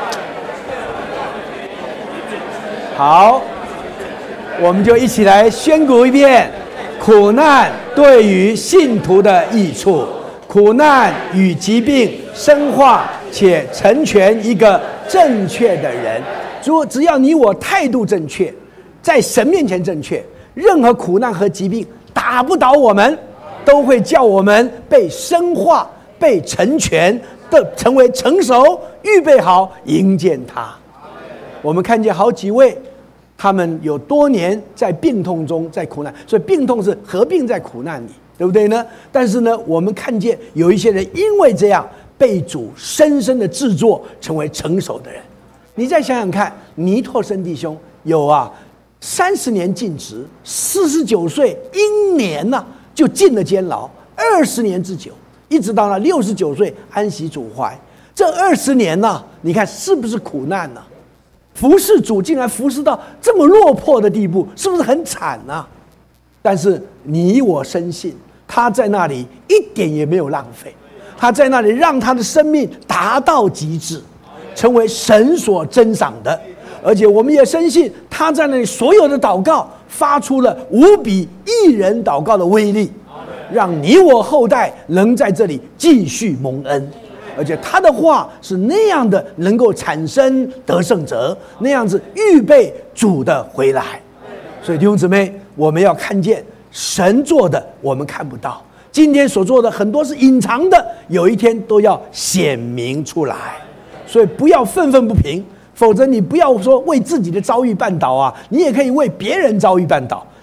好，我们就一起来宣读一遍：苦难对于信徒的益处，苦难与疾病生化且成全一个正确的人。只要你我态度正确，在神面前正确，任何苦难和疾病打不倒我们，都会叫我们被生化、被成全的成为成熟，预备好迎接他。我们看见好几位，他们有多年在病痛中，在苦难，所以病痛是合并在苦难里，对不对呢？但是呢，我们看见有一些人因为这样被主深深的制作成为成熟的人。你再想想看，尼拓生弟兄有30年尽职，49岁英年就进了监牢，20年之久，一直到69岁安息主怀。这20年你看是不是苦难呢？服侍主竟然服侍到这么落魄的地步，是不是很惨啊？但是你我深信，他在那里一点也没有浪费，他在那里让他的生命达到极致，成为神所珍赏的。而且我们也深信，他在那里所有的祷告发出了无比一人祷告的威力，让你我后代能在这里继续蒙恩。而且他的话是那样的能够产生得胜者，那样子预备主的回来。所以弟兄姊妹，我们要看见神做的我们看不到，今天所做的很多是隐藏的，有一天都要显明出来。所以不要愤愤不平，否则你不要说为自己的遭遇绊倒你也可以为别人遭遇绊倒。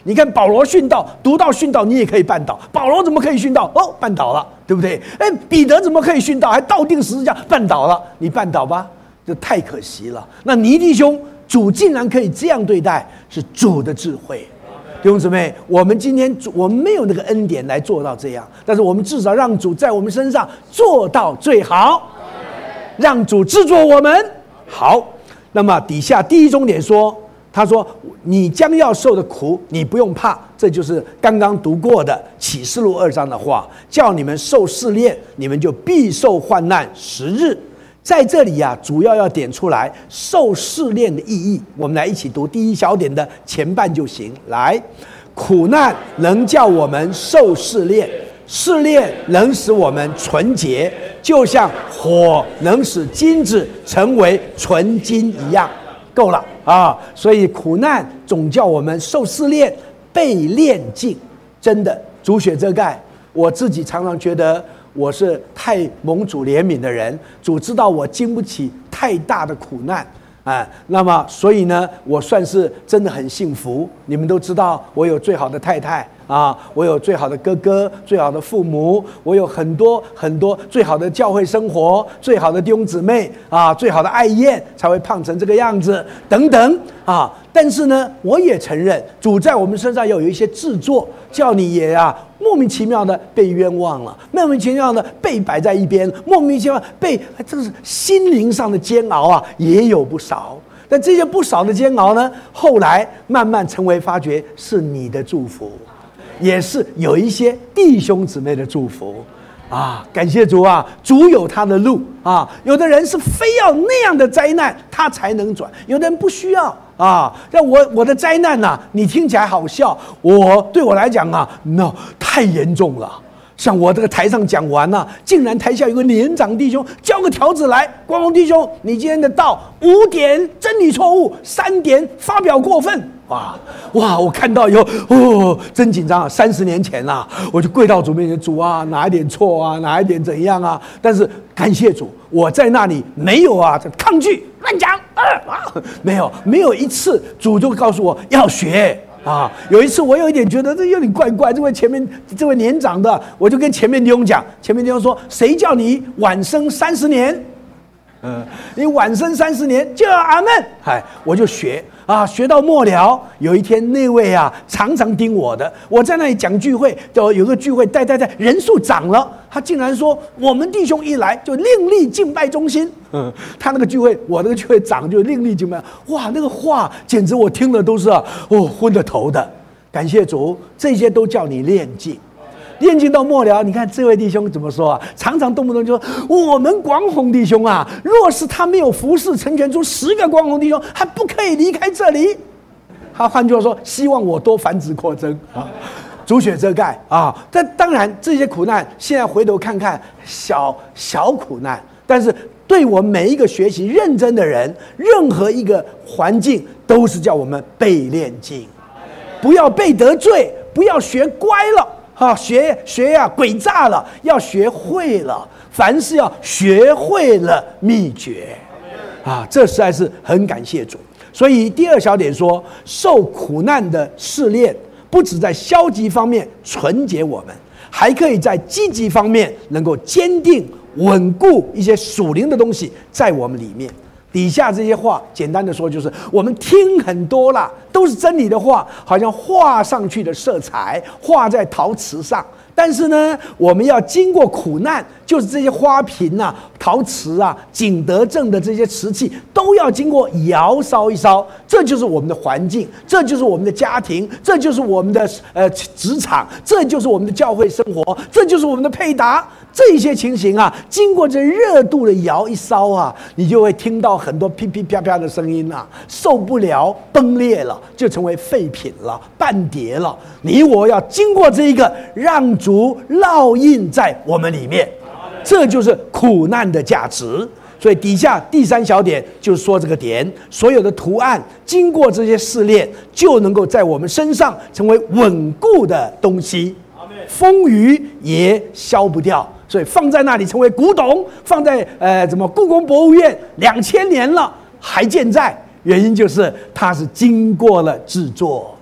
你看保罗殉道，读到殉道你也可以绊倒。保罗怎么可以殉道？哦，绊倒了，对不对？彼得怎么可以殉道？还倒钉十字架，绊倒了，你绊倒吧，这太可惜了。那尼弟兄，主竟然可以这样对待，是主的智慧。弟兄姊妹，我们今天我们没有那个恩典来做到这样，但是我们至少让主在我们身上做到最好，让主制作我们好。那么底下第一重点说，他说你将要受的苦，你不用怕，这就是刚刚读过的启示录2章的话，叫你们受试炼，你们就必受患难10日。在这里啊，主要要点出来受试炼的意义。我们来一起读第一小点的前半就行。来，苦难能叫我们受试炼，试炼能使我们纯洁，就像火能使金子成为纯金一样。够了啊！所以苦难总叫我们受试炼，被炼净。真的，主血遮盖，我自己常常觉得我是太蒙主怜悯的人，主知道我经不起太大的苦难啊。那么所以呢，我算是真的很幸福。你们都知道，我有最好的太太啊，我有最好的哥哥，最好的父母，我有很多很多最好的教会生活，最好的弟兄姊妹啊，最好的爱宴，才会胖成这个样子等等啊。但是呢，我也承认主在我们身上要有一些制作，叫你也莫名其妙的被冤枉了，莫名其妙的被摆在一边，莫名其妙被这是心灵上的煎熬啊，也有不少。但这些不少的煎熬呢，后来慢慢成为发觉是你的祝福，也是有一些弟兄姊妹的祝福啊！感谢主啊，主有他的路啊。有的人是非要那样的灾难他才能转，有的人不需要啊。让我的灾难啊，你听起来好笑，对我来讲啊 ，no 太严重了。像我这个台上讲完啊，竟然台下有个年长弟兄交个条子来，光荣弟兄，你今天的道5点真理错误，3点发表过分。哇！我看到以后，真紧张啊！30年前啊，我就跪到主面前，主啊，哪一点错啊，哪一点怎样啊？但是感谢主，我在那里没有抗拒乱讲没有一次主就告诉我要学。有一次我有一点觉得这有点怪怪，这位年长的，我就跟前面弟兄讲，前面弟兄说，谁叫你晚生30年？你晚生30年就要阿们。我就学到末了，有一天那位常常盯我的，我在那里讲聚会，有个聚会带人数涨了，他竟然说我们弟兄一来就另立敬拜中心。他那个聚会，我那个聚会涨就另立敬拜。哇，那个话简直我听了都是昏了头的。感谢主，这些都叫你练尽。练尽到末了，你看这位弟兄怎么说常常动不动就说，我们广弘弟兄若是他没有服侍成全出10个广弘弟兄，还不可以离开这里。他换句话说，希望我多繁殖扩增主血遮盖但当然这些苦难现在回头看看小苦难，但是对我们每一个学习认真的人，任何一个环境都是叫我们被炼净，不要被得罪，不要学乖了学诡诈了，要学会了，凡事要学会了秘诀这实在是很感谢主。所以第2小点说，受苦难的试炼，不只在消极方面纯洁我们，还可以在积极方面能够坚定稳固一些属灵的东西在我们里面。底下这些话简单的说，就是我们听很多啦，都是真理的话，好像画上去的色彩画在陶瓷上，但是呢，我们要经过苦难，就是这些花瓶陶瓷景德镇的这些瓷器都要经过窑烧一烧，这就是我们的环境，这就是我们的家庭，这就是我们的职场，这就是我们的教会生活，这就是我们的配搭。这些情形经过这热度的窑一烧你就会听到很多噼噼啪啪的声音受不了，崩裂了，就成为废品了，半碟了。你我要经过这一个，让主烙印在我们里面，这就是苦难的价值。所以底下第3小点就是说这个点，所有的图案经过这些试炼，就能够在我们身上成为稳固的东西，风雨也消不掉。所以放在那里成为古董，放在故宫博物院2000年了还健在，原因就是它是经过了制作，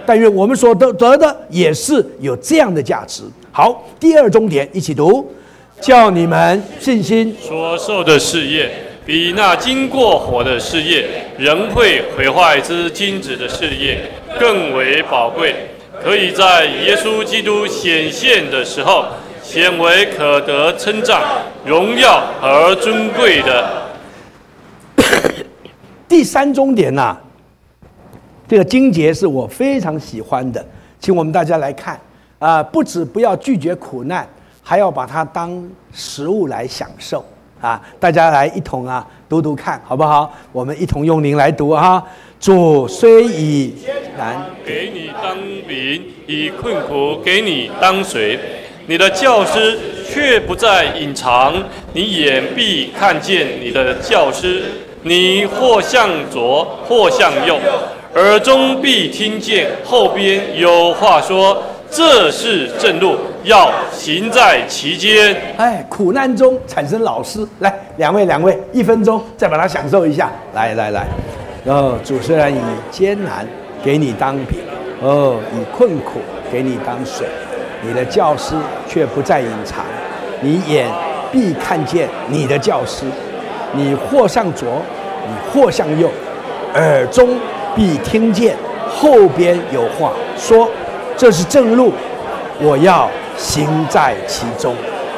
但愿我们所得的也是有这样的价值。好，第二重点一起读，叫你们信心所受的事业，比那经过火的事业，仍会毁坏之金子的事业更为宝贵，可以在耶稣基督显现的时候，显为可得称赞、荣耀而尊贵的。 第三重点呐，这个经节是我非常喜欢的，请我们大家来看啊，不止不要拒绝苦难，还要把它当食物来享受啊！大家来一同啊读读看，好不好？我们一同用灵来读啊！主虽以难给你当饼，以困苦给你当水，你的教师却不再隐藏，你眼必看见你的教师。你或向左，或向右，耳中必听见后边有话说：这是正路，要行在其间。 哎，苦难中产生老师，来，两位，1分钟再把它享受一下。来，主虽然以艰难给你当饼，以困苦给你当水，你的教师却不再隐藏，你眼必看见你的教师。你或向左，你或向右，耳中必听见后边有话说：这是正路，我要行在其中。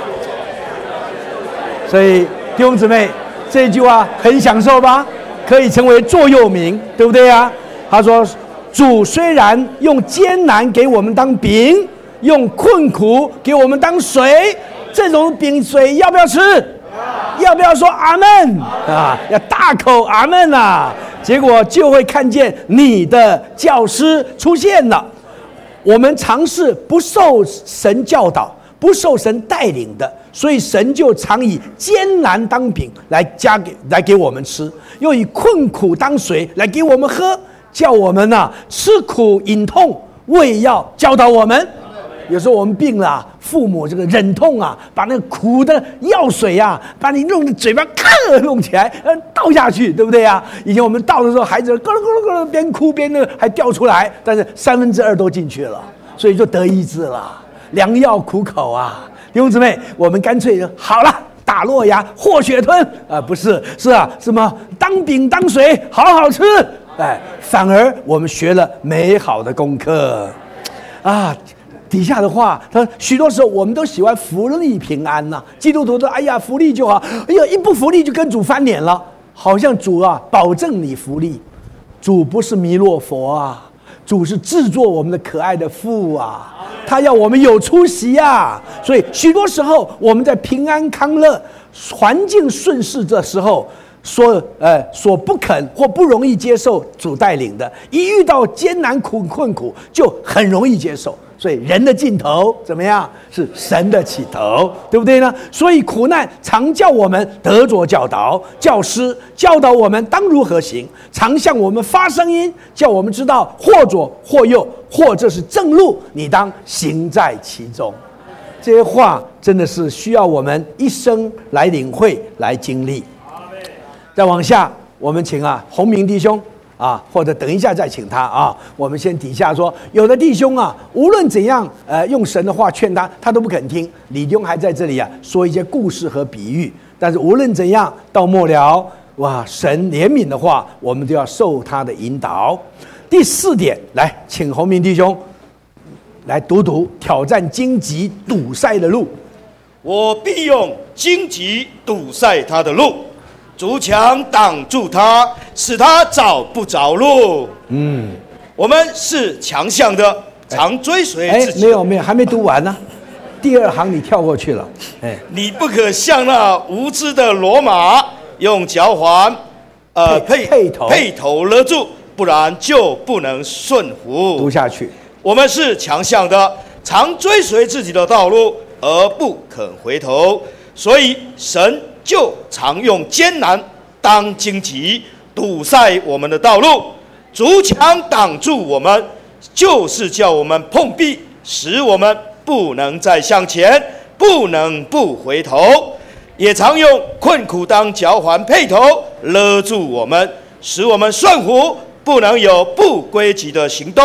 所以弟兄姊妹，这句话很享受吧？可以成为座右铭，对不对啊？他说：主虽然用艰难给我们当饼，用困苦给我们当水，这种饼水要不要吃？要不要说阿们啊？要大口阿们啊！结果就会看见你的教师出现了。我们尝试不受神教导，不受神带领的，所以神就常以艰难当饼来给我们吃，又以困苦当水来给我们喝，叫我们吃苦饮痛，为要教导我们。有时候我们病了，父母这个忍痛把那个苦的药水把你弄的嘴巴弄起来，倒下去，对不对啊？以前我们倒的时候，孩子咯咯咯咯边哭边还掉出来，但是2/3都进去了，所以就得医治了。良药苦口啊，弟兄姊妹，我们干脆好了，打落牙或血吞不是，是什么当饼当水，好好吃，反而我们学了美好的功课底下的话，他说许多时候我们都喜欢福利平安基督徒说：哎呀，福利就好，哎呀，一不福利就跟主翻脸了，好像主保证你福利。主不是弥勒佛主是制作我们的可爱的父他要我们有出息所以许多时候我们在平安康乐、环境顺势的时候，所不肯或不容易接受主带领的，一遇到艰难困苦就很容易接受。所以人的尽头怎么样？是神的起头，对不对呢？所以苦难常叫我们得着教导，教师教导我们当如何行，常向我们发声音，叫我们知道或左或右，或这是正路，你当行在其中。这些话真的是需要我们一生来领会、来经历。再往下，我们请洪明弟兄或者等一下再请他我们先底下说，有的弟兄无论怎样用神的话劝他，他都不肯听。李弟兄还在这里说一些故事和比喻，但是无论怎样，到末了神怜悯的话，我们都要受他的引导。第4点，来请洪明弟兄来读挑战荆棘堵塞的路。 我必用荆棘堵塞他的路，筑墙挡住他，使他找不着路。我们是强项的，常追随自己。 没有，还没读完呢。第2行你跳过去了。 你不可像那无知的骡马，用脚环配头勒住，不然就不能顺服。 读下去。 我们是强项的，常追随自己的道路，而不肯回头，所以神就常用艰难当荆棘，堵塞我们的道路，筑墙挡住我们，就是叫我们碰壁，使我们不能再向前，不能不回头。也常用困苦当脚环配头，勒住我们，使我们顺服，不能有不规矩的行动，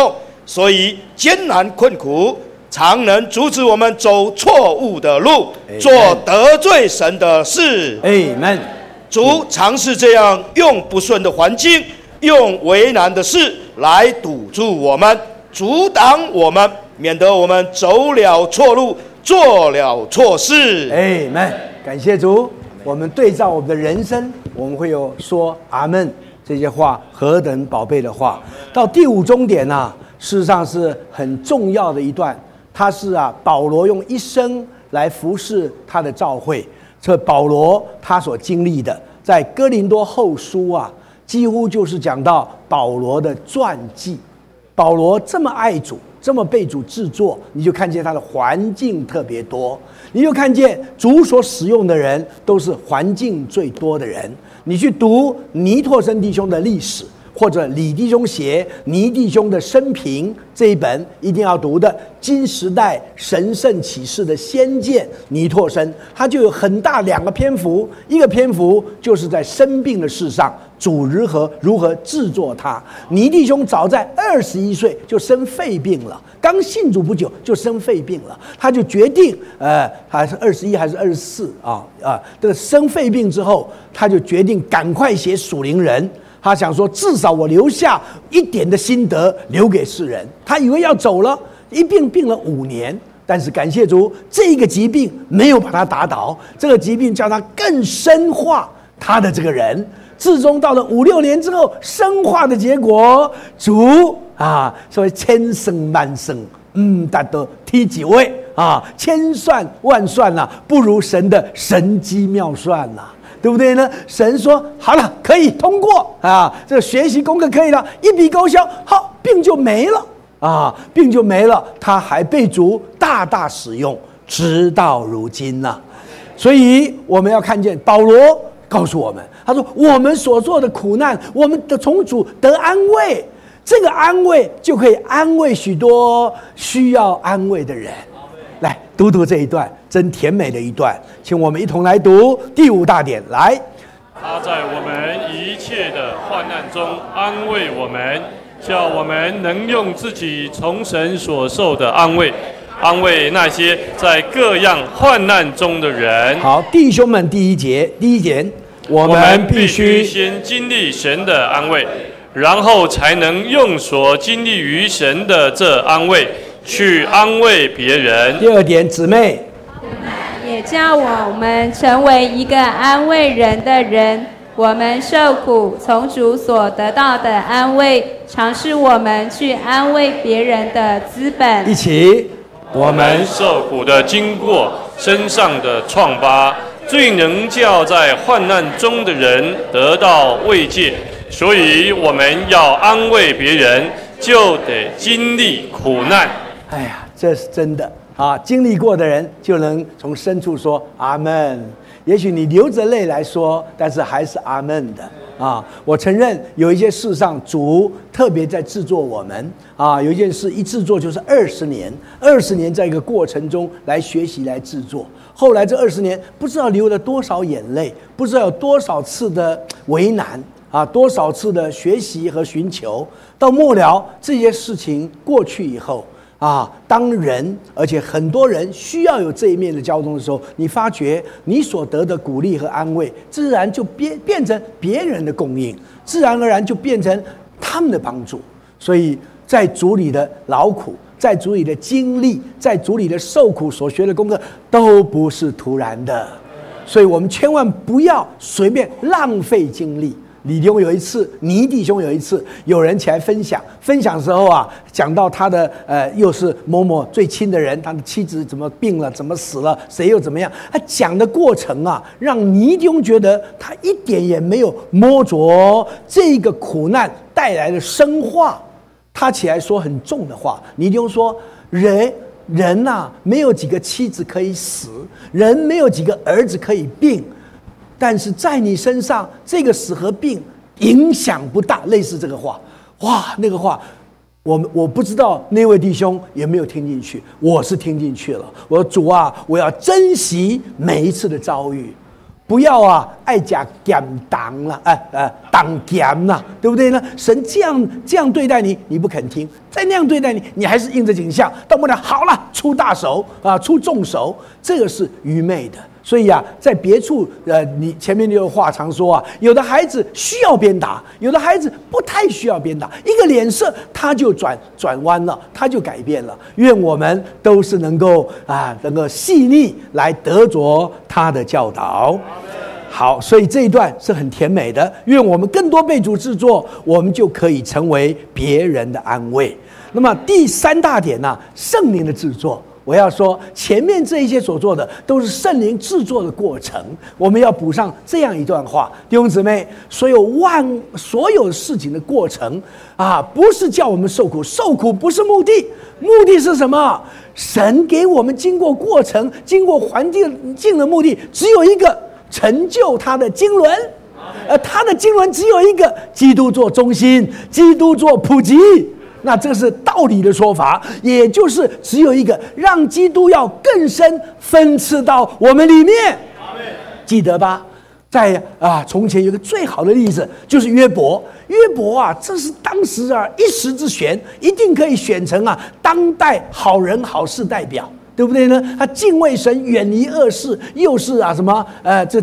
所以艰难困苦常能阻止我们走错误的路，做得罪神的事。 Amen。 主尝试这样用不顺的环境，用为难的事来堵住我们，阻挡我们，免得我们走了错路，做了错事。 Amen。感谢主。我们对照我们的人生，我们会有说阿们这些话，何等宝贝的话。到第5终点啊，事实上是很重要的一段。他是保罗用一生来服侍他的教会。这保罗他所经历的，在哥林多后书啊，几乎就是讲到保罗的传记。保罗这么爱主，这么被主制作，你就看见他的环境特别多，你就看见主所使用的人都是环境最多的人。你去读尼拓生弟兄的历史，或者李弟兄写尼弟兄的生平，这一本一定要读的金时代神圣启示的先见尼拓生，他就有很大2个篇幅，一个篇幅就是在生病的事上，主如何制作他。尼弟兄早在21岁就生肺病了，刚信主不久就生肺病了，他就决定还是21还是24这个生肺病之后，他就决定赶快写属灵人。他想说，至少我留下一点的心得留给世人。他以为要走了，病了5年，但是感谢主，这个疾病没有把他打倒，这个疾病叫他更深化他的这个人。至终到了5、6年之后，深化的结果，主所谓千生万生，达到梯几位千算万算不如神的神机妙算对不对呢？神说好了，可以通过这个学习功课可以了，一笔勾销，好，病就没了病就没了。他还被主大大使用，直到如今所以我们要看见保罗告诉我们，他说我们所做的苦难，我们的从主得安慰，这个安慰就可以安慰许多需要安慰的人。来读读这一段，真甜美的一段，请我们一同来读第5大点。来， 他在我们一切的患难中安慰我们，叫我们能用自己从神所受的安慰，安慰那些在各样患难中的人。 好，弟兄们，第一节，我们必须先经历神的安慰，然后才能用所经历于神的这安慰去安慰别人。 第2点，姊妹也叫我们成为一个安慰人的人。我们受苦，从主所得到的安慰，常是我们去安慰别人的资本。 一起， 我们受苦的经过，身上的创疤，最能叫在患难中的人得到慰藉。所以我们要安慰别人，就得经历苦难。 哎呀，这是真的经历过的人就能从深处说阿们。也许你流着泪来说，但是还是阿们的我承认有一些事上主特别在制作我们有一件事一制作就是20年在一个过程中来学习来制作。后来这20年不知道流了多少眼泪，不知道有多少次的为难多少次的学习和寻求，到末了这些事情过去以后当人，而且很多人需要有这一面的交通的时候，你发觉你所得的鼓励和安慰，自然就变成别人的供应，自然而然就变成他们的帮助。所以在主里的劳苦，在主里的经历，在主里的受苦所学的功课，都不是突然的。所以我们千万不要随便浪费精力。李弟兄有一次，尼弟兄有一次，有人起来分享的时候讲到他的又是某某最亲的人，他的妻子怎么病了，怎么死了，谁又怎么样？他讲的过程让尼弟兄觉得他一点也没有摸着这个苦难带来的深化。他起来说很重的话，尼弟兄说人没有几个妻子可以死，人没有几个儿子可以病。但是在你身上，这个死和病影响不大，类似这个话，那个话，我不知道那位弟兄有没有听进去，我是听进去了。我说主我要珍惜每一次的遭遇，不要爱假减当了， 挡咸呐，对不对呢？神这样对待你，你不肯听；再那样对待你，你还是应着景象。到末了，好了，出大手啊，出重手，这个是愚昧的。所以啊，在别处，你前面那个话常说啊，有的孩子需要鞭打，有的孩子不太需要鞭打，一个脸色他就转弯了，他就改变了。愿我们都是能够细腻来得着他的教导。好，所以这一段是很甜美的。愿我们更多被主制作，我们就可以成为别人的安慰。那么第3大点呢，圣灵的制作。我要说，前面这一些所做的都是圣灵制作的过程。我们要补上这样一段话，弟兄姊妹，所有事情的过程啊，不是叫我们受苦，受苦不是目的，目的是什么？神给我们经过过程、经过环境的目的只有一个，成就他的经纶。他的经纶只有一个，基督做中心，基督做普及。那这是道理的说法，也就是只有一个，让基督要更深分赐到我们里面。记得吧？在从前有个最好的例子，就是约伯。约伯啊，这是当时一时之选，一定可以选成当代好人好事代表，对不对呢？他敬畏神，远离恶事，又是这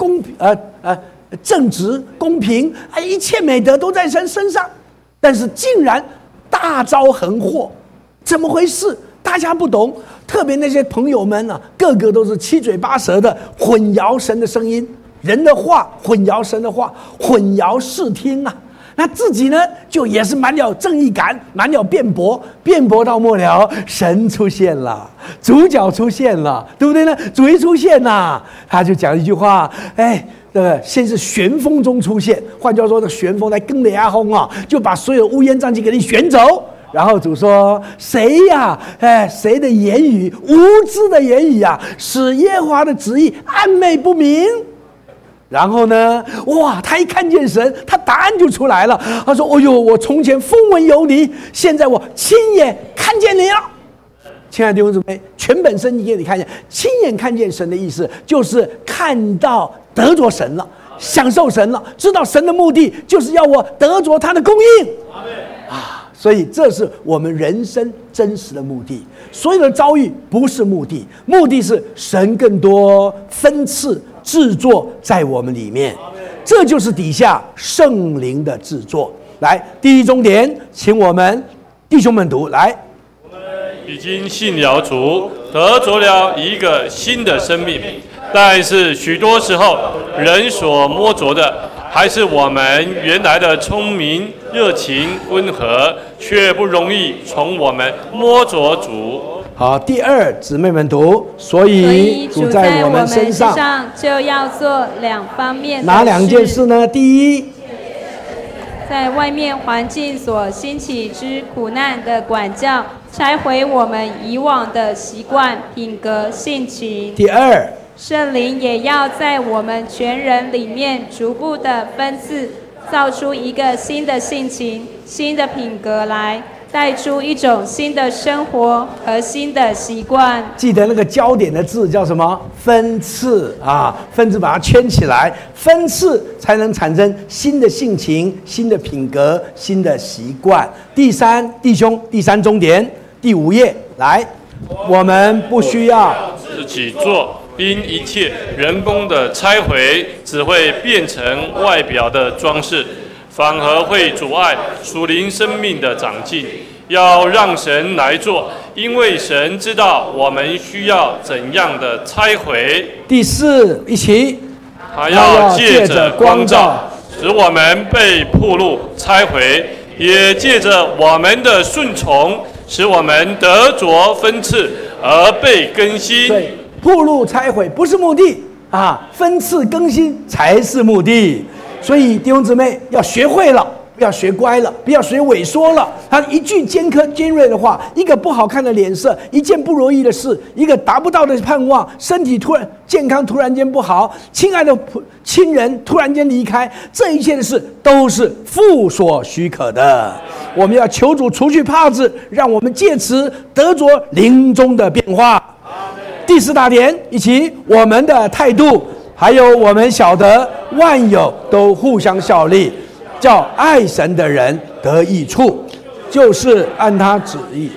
正直公平，一切美德都在神身上，但是竟然大遭横祸，怎么回事？大家不懂，特别那些朋友们个个都是七嘴八舌的混淆神的声音，人的话混淆神的话，混淆视听啊。那自己呢，就也是满了正义感，满了辩驳到末了，神出现了，主角出现了，对不对呢？主一出现他就讲一句话，先是旋风中出现，换句话说，这旋风在更雷阿轰就把所有乌烟瘴气给你旋走。然后主说：“谁呀？谁的言语，无知的言语使耶和华的旨意暗昧不明。”然后呢，他一看见神，他答案就出来了。他说：“我从前风闻有你，现在我亲眼看见你了。”亲爱的弟兄姊妹，全本圣经给你看见，亲眼看见神的意思，就是看到得着神了，享受神了，知道神的目的就是要我得着他的供应。所以这是我们人生真实的目的。所有的遭遇不是目的，目的是神更多分赐制作在我们里面，这就是底下圣灵的制作。来，第一重点，请我们弟兄们读来。 已经信了主，得着了一个新的生命，但是许多时候人所摸着的还是我们原来的聪明、热情、温和，却不容易从我们摸着主。 好，第二，姊妹们读。所以主在我们身上就要做2方面的事。 哪2件事呢？第一， 在外面环境所兴起之苦难的管教，拆毁我们以往的习惯、品格、性情。 第二， 圣灵也要在我们全人里面逐步的分赐，造出一个新的性情、新的品格来，带出一种新的生活和新的习惯。 记得那个焦点的字叫什么？分赐分赐把它圈起来，分赐才能产生新的性情、新的品格、新的习惯。第三，弟兄，第3重点，第5页来，我们不需要自己做，因一切人工的拆毁只会变成外表的装饰，反而会阻碍属灵生命的长进。要让神来做，因为神知道我们需要怎样的拆毁。 第4，一起， 他要借着光照，使我们被暴露拆毁，也借着我们的顺从，使我们得着分赐而被更新。 对，暴露拆毁不是目的分赐更新才是目的。所以弟兄姊妹要学会了，不要学乖了，不要学萎缩了。他一句尖刻尖锐的话，一个不好看的脸色，一件不如意的事，一个达不到的盼望，身体健康突然间不好，亲爱的亲人突然间离开，这一切的事都是父所许可的。我们要求主除去帕子，让我们借此得着灵中的变化。第4大点，一起，我们的态度，还有我们晓得万有都互相效力， 叫爱神的人得益处，就是按他旨意。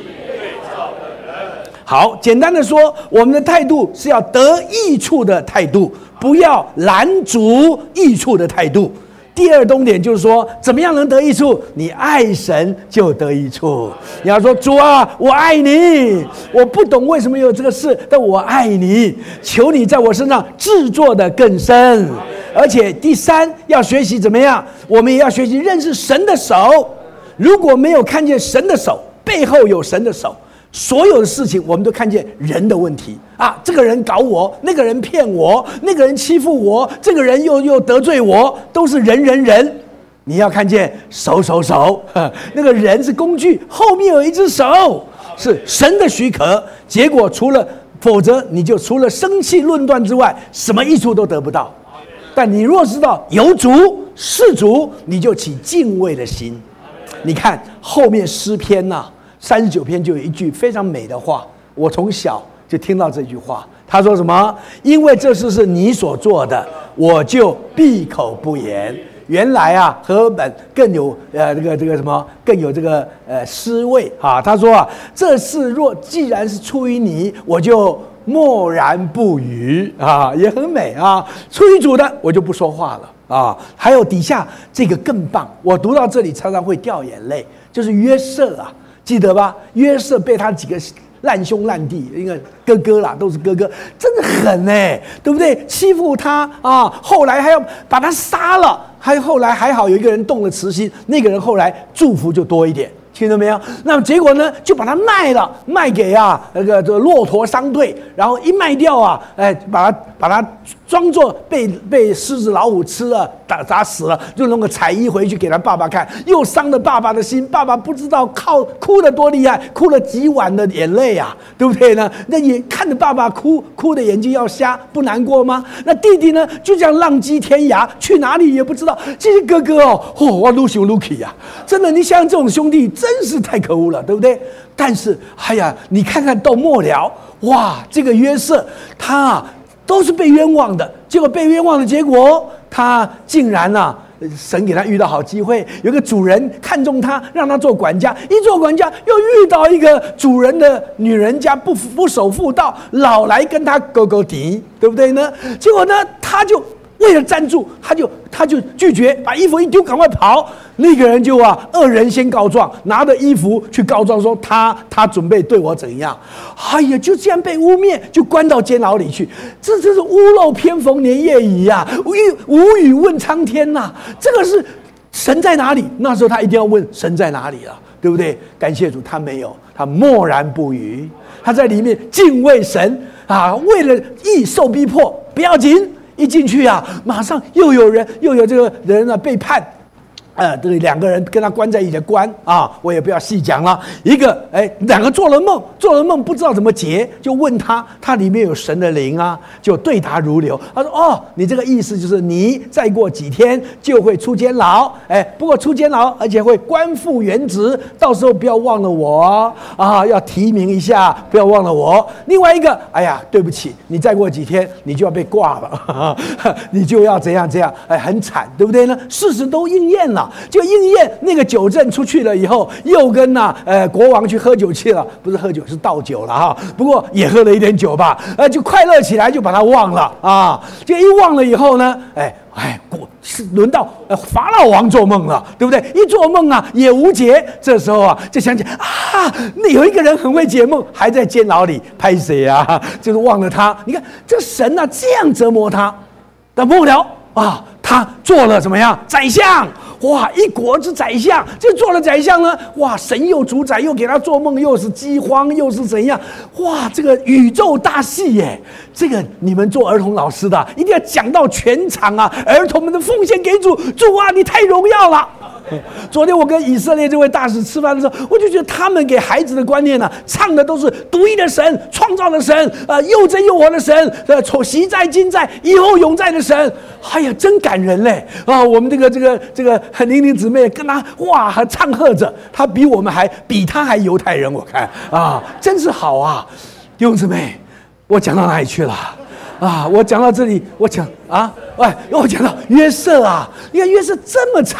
好，简单的说，我们的态度是要得益处的态度，不要拦阻益处的态度。第二重点就是说，怎么样能得益处？你爱神就得益处。你要说主啊，我爱你，我不懂为什么有这个事，但我爱你，求你在我身上制作的更深。而且第三，要学习怎么样？我们也要学习认识神的手。如果没有看见神的手，背后有神的手，所有的事情我们都看见人的问题啊，这个人搞我，那个人骗我，那个人欺负我，这个人又得罪我，都是人。你要看见手，那个人是工具，后面有一只手，是神的许可。结果否则你就除了生气论断之外，什么益处都得不到。但你若知道有主是主，你就起敬畏的心。你看后面诗篇39篇就有一句非常美的话，我从小就听到这句话。他说什么？因为这事是你所做的，我就闭口不言。原来和本更有更有这个诗味啊。他说这事既然是出于你，我就默然不语啊，也很美啊。出于主的，我就不说话了啊。还有底下这个更棒，我读到这里常常会掉眼泪，就是约瑟啊，记得吧？约瑟被他几个烂兄烂弟，因为哥哥啦，都是哥哥，真的狠对不对？欺负他啊，后来还要把他杀了，后来还好有一个人动了慈心，那个人后来祝福就多一点。听到没有？那么结果呢？就把它卖给那个骆驼商队，然后一卖掉把它装作被狮子老虎吃了，打死了，就弄个彩衣回去给他爸爸看，又伤了爸爸的心。爸爸不知道哭得多厉害，哭了几碗的眼泪对不对呢？那也看着爸爸哭的眼睛要瞎，不难过吗？那弟弟呢，就这样浪迹天涯，去哪里也不知道。这些哥哥我撸手撸气真的，你想想这种兄弟真是太可恶了，对不对？但是你看看到末了，哇，这个约瑟他都是被冤枉的，结果被冤枉的结果，他竟然神给他遇到好机会，有个主人看中他，让他做管家，一做管家又遇到一个主人的女人家不守妇道，老来跟他勾勾底，对不对呢？结果呢，他就为了站住，他就拒绝，把衣服一丢，赶快跑。那个人就恶人先告状，拿着衣服去告状，说他准备对我怎样。就这样被污蔑，就关到监牢里去。这是屋漏偏逢连夜雨无语问苍天这个是神在哪里？那时候他一定要问神在哪里了，对不对？感谢主，他没有，他默然不语，他在里面敬畏神为了义受逼迫不要紧。一进去马上又有这个人被判，这两个人跟他关在一起的关我也不要细讲了。一个两个做了梦不知道怎么解，就问他里面有神的灵就对答如流。他说你这个意思就是你再过几天就会出监牢，不过出监牢而且会官复原职，到时候不要忘了我要提名一下，不要忘了我。另外一个，对不起，你再过几天你就要被挂了你就要怎样很惨，对不对呢？事实都应验了。就应验那个酒政出去了以后，又跟国王去喝酒去了，不是喝酒是倒酒了不过也喝了一点酒吧，就快乐起来，就把他忘了就一忘了以后呢，是轮到法老王做梦了，对不对？一做梦也无解，这时候就想起那有一个人很会解梦，还在监牢里，拍谁就是忘了他。你看这神这样折磨他，但末了他做了怎么样？宰相，一国之宰相，就做了宰相呢。神又主宰，又给他做梦，又是饥荒，又是怎样？这个宇宙大戏耶！这个你们做儿童老师的，一定要讲到全场儿童们的奉献给主，主你太荣耀了。昨天我跟以色列这位大使吃饭的时候，我就觉得他们给孩子的观念唱的都是独一的神，创造的神，又真又活的神，昔在今在以后永在的神。真感人嘞！我们这个玲玲姊妹跟他还唱和着，他比他还犹太人，我看真是好弟兄姊妹，我讲到哪里去了？我讲到这里，我讲到约瑟你看约瑟这么惨，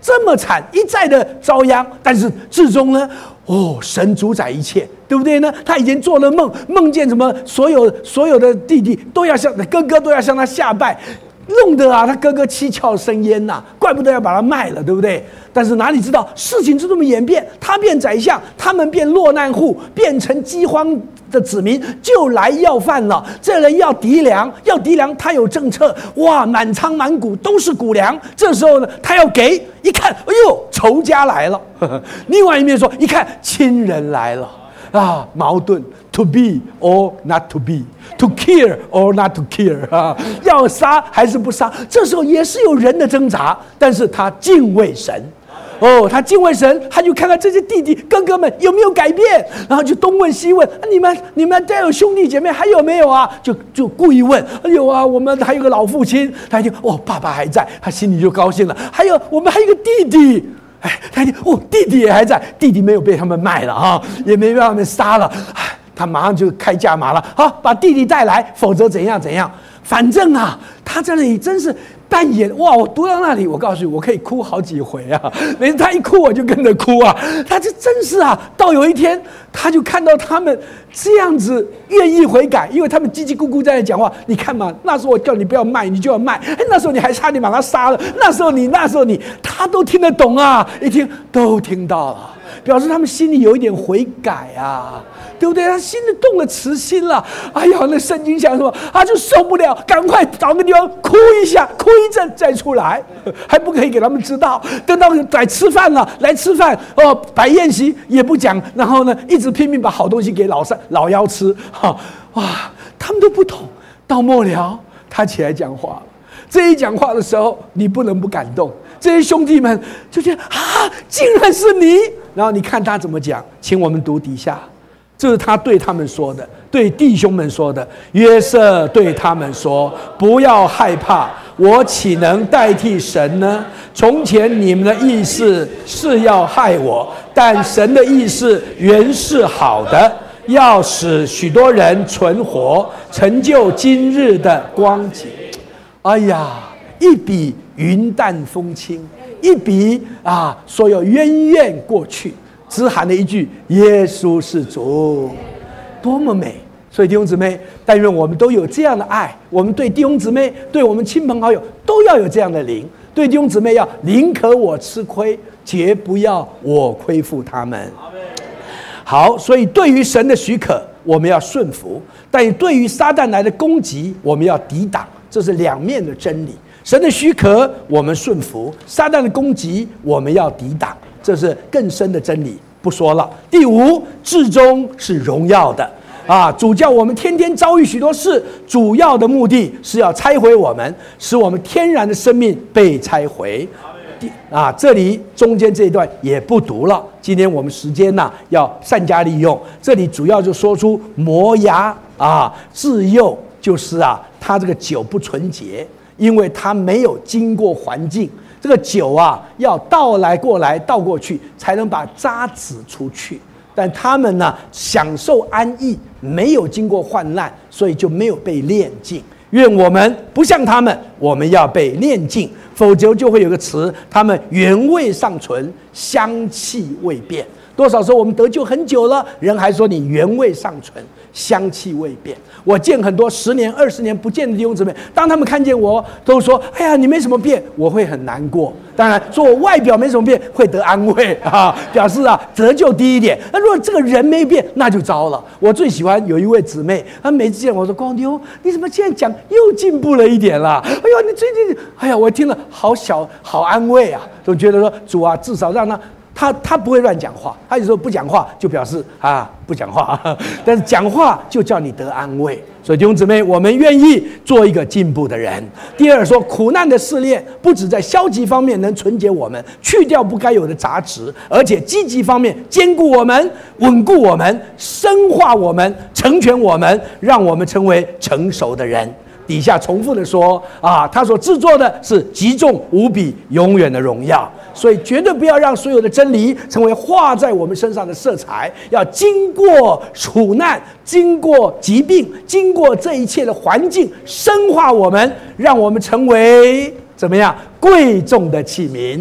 这么惨，一再的遭殃，但是至终呢，神主宰一切，对不对呢？他以前做了梦，梦见什么？所有的弟弟都要哥哥都要向他下拜，弄得他哥哥七窍生烟呐，怪不得要把他卖了，对不对？但是哪里知道事情就这么演变，他变宰相，他们变落难户，变成饥荒的子民，就来要饭了。这人要籴粮，他有政策，哇，满仓满谷都是谷粮。这时候呢，他要给，一看，哎呦，仇家来了。另外一面说，一看亲人来了。矛盾 ，to be or not to be，to kill or not to kill 要杀还是不杀？这时候也是有人的挣扎，但是他敬畏神。他敬畏神，他就看看这些弟弟哥哥们有没有改变，然后就东问西问，你们家有兄弟姐妹还有没有啊？就故意问，有啊，我们还有个老父亲，他就爸爸还在，他心里就高兴了。还有我们还有个弟弟。他弟弟也还在，弟弟没有被他们卖了也没被他们杀了，他马上就开价码了，好，把弟弟带来，否则怎样怎样。反正他在那里真是扮演我读到那里，我告诉你，我可以哭好几回每次他一哭，我就跟着哭他这真是到有一天，他就看到他们这样子愿意悔改，因为他们叽叽咕咕在那讲话。你看嘛，那时候我叫你不要卖，你就要卖；那时候你还差点把他杀了，那时候你，他都听得懂一听都听到了，表示他们心里有一点悔改对不对？他心里动了慈心了。哎呀，那圣经讲什么？他就受不了，赶快找个地方哭一下，哭一阵再出来，还不可以给他们知道。等到来吃饭摆宴席也不讲，然后呢，一直拼命把好东西给老妖吃。他们都不懂。到末了，他起来讲话了。这一讲话的时候，你不能不感动。这些兄弟们就觉得竟然是你。然后你看他怎么讲，请我们读底下。这是他对他们说的，对弟兄们说的。约瑟对他们说：“不要害怕，我岂能代替神呢？从前你们的意思是要害我，但神的意思原是好的，要使许多人存活，成就今日的光景。”哎呀，一笔云淡风轻，一笔所有冤怨过去。只喊了一句：“耶稣是主。”多么美！所以弟兄姊妹，但愿我们都有这样的爱，我们对弟兄姊妹，对我们亲朋好友都要有这样的灵。对弟兄姊妹要宁可我吃亏，绝不要我亏负他们。好，所以对于神的许可，我们要顺服；但对于撒旦来的攻击，我们要抵挡。这是两面的真理。神的许可，我们顺服；撒旦的攻击，我们要抵挡。这是更深的真理，不说了。第五，至终是荣耀的主叫我们天天遭遇许多事，主要的目的是要拆毁我们，使我们天然的生命被拆毁。这里中间这一段也不读了，今天我们时间要善加利用。这里主要就说出磨牙自幼，就是他这个酒不纯洁，因为他没有经过环境。这个酒要倒来过来倒过去，才能把渣子出去。但他们享受安逸，没有经过患难，所以就没有被炼净。愿我们不像他们，我们要被炼净，否则就会有个词，他们原味尚存，香气未变。多少时候我们得救很久了，人还说你原味尚存，香气未变。我见很多10年、20年不见的弟兄姊妹，当他们看见我，都说：“哎呀，你没什么变。”我会很难过。当然，说我外表没什么变，会得安慰表示得救低一点。那如果这个人没变，那就糟了。我最喜欢有一位姊妹，她每次见我说：“光丢，你怎么现在讲又进步了一点了？哎呦，你最近……哎呀，我听了好安慰都觉得说主至少让他不会乱讲话，他有时候不讲话就表示不讲话，但是讲话就叫你得安慰。所以弟兄姊妹，我们愿意做一个进步的人。第二说，苦难的试炼不只在消极方面能纯洁我们，去掉不该有的杂质，而且积极方面坚固我们、稳固我们、深化我们、成全我们，让我们成为成熟的人。底下重复的说他所制作的是极重无比永远的荣耀。所以绝对不要让所有的真理成为画在我们身上的色彩，要经过苦难，经过疾病，经过这一切的环境，深化我们，让我们成为怎么样贵重的器皿，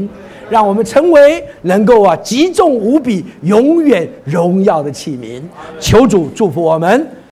让我们成为能够极重无比、永远荣耀的器皿。求主祝福我们。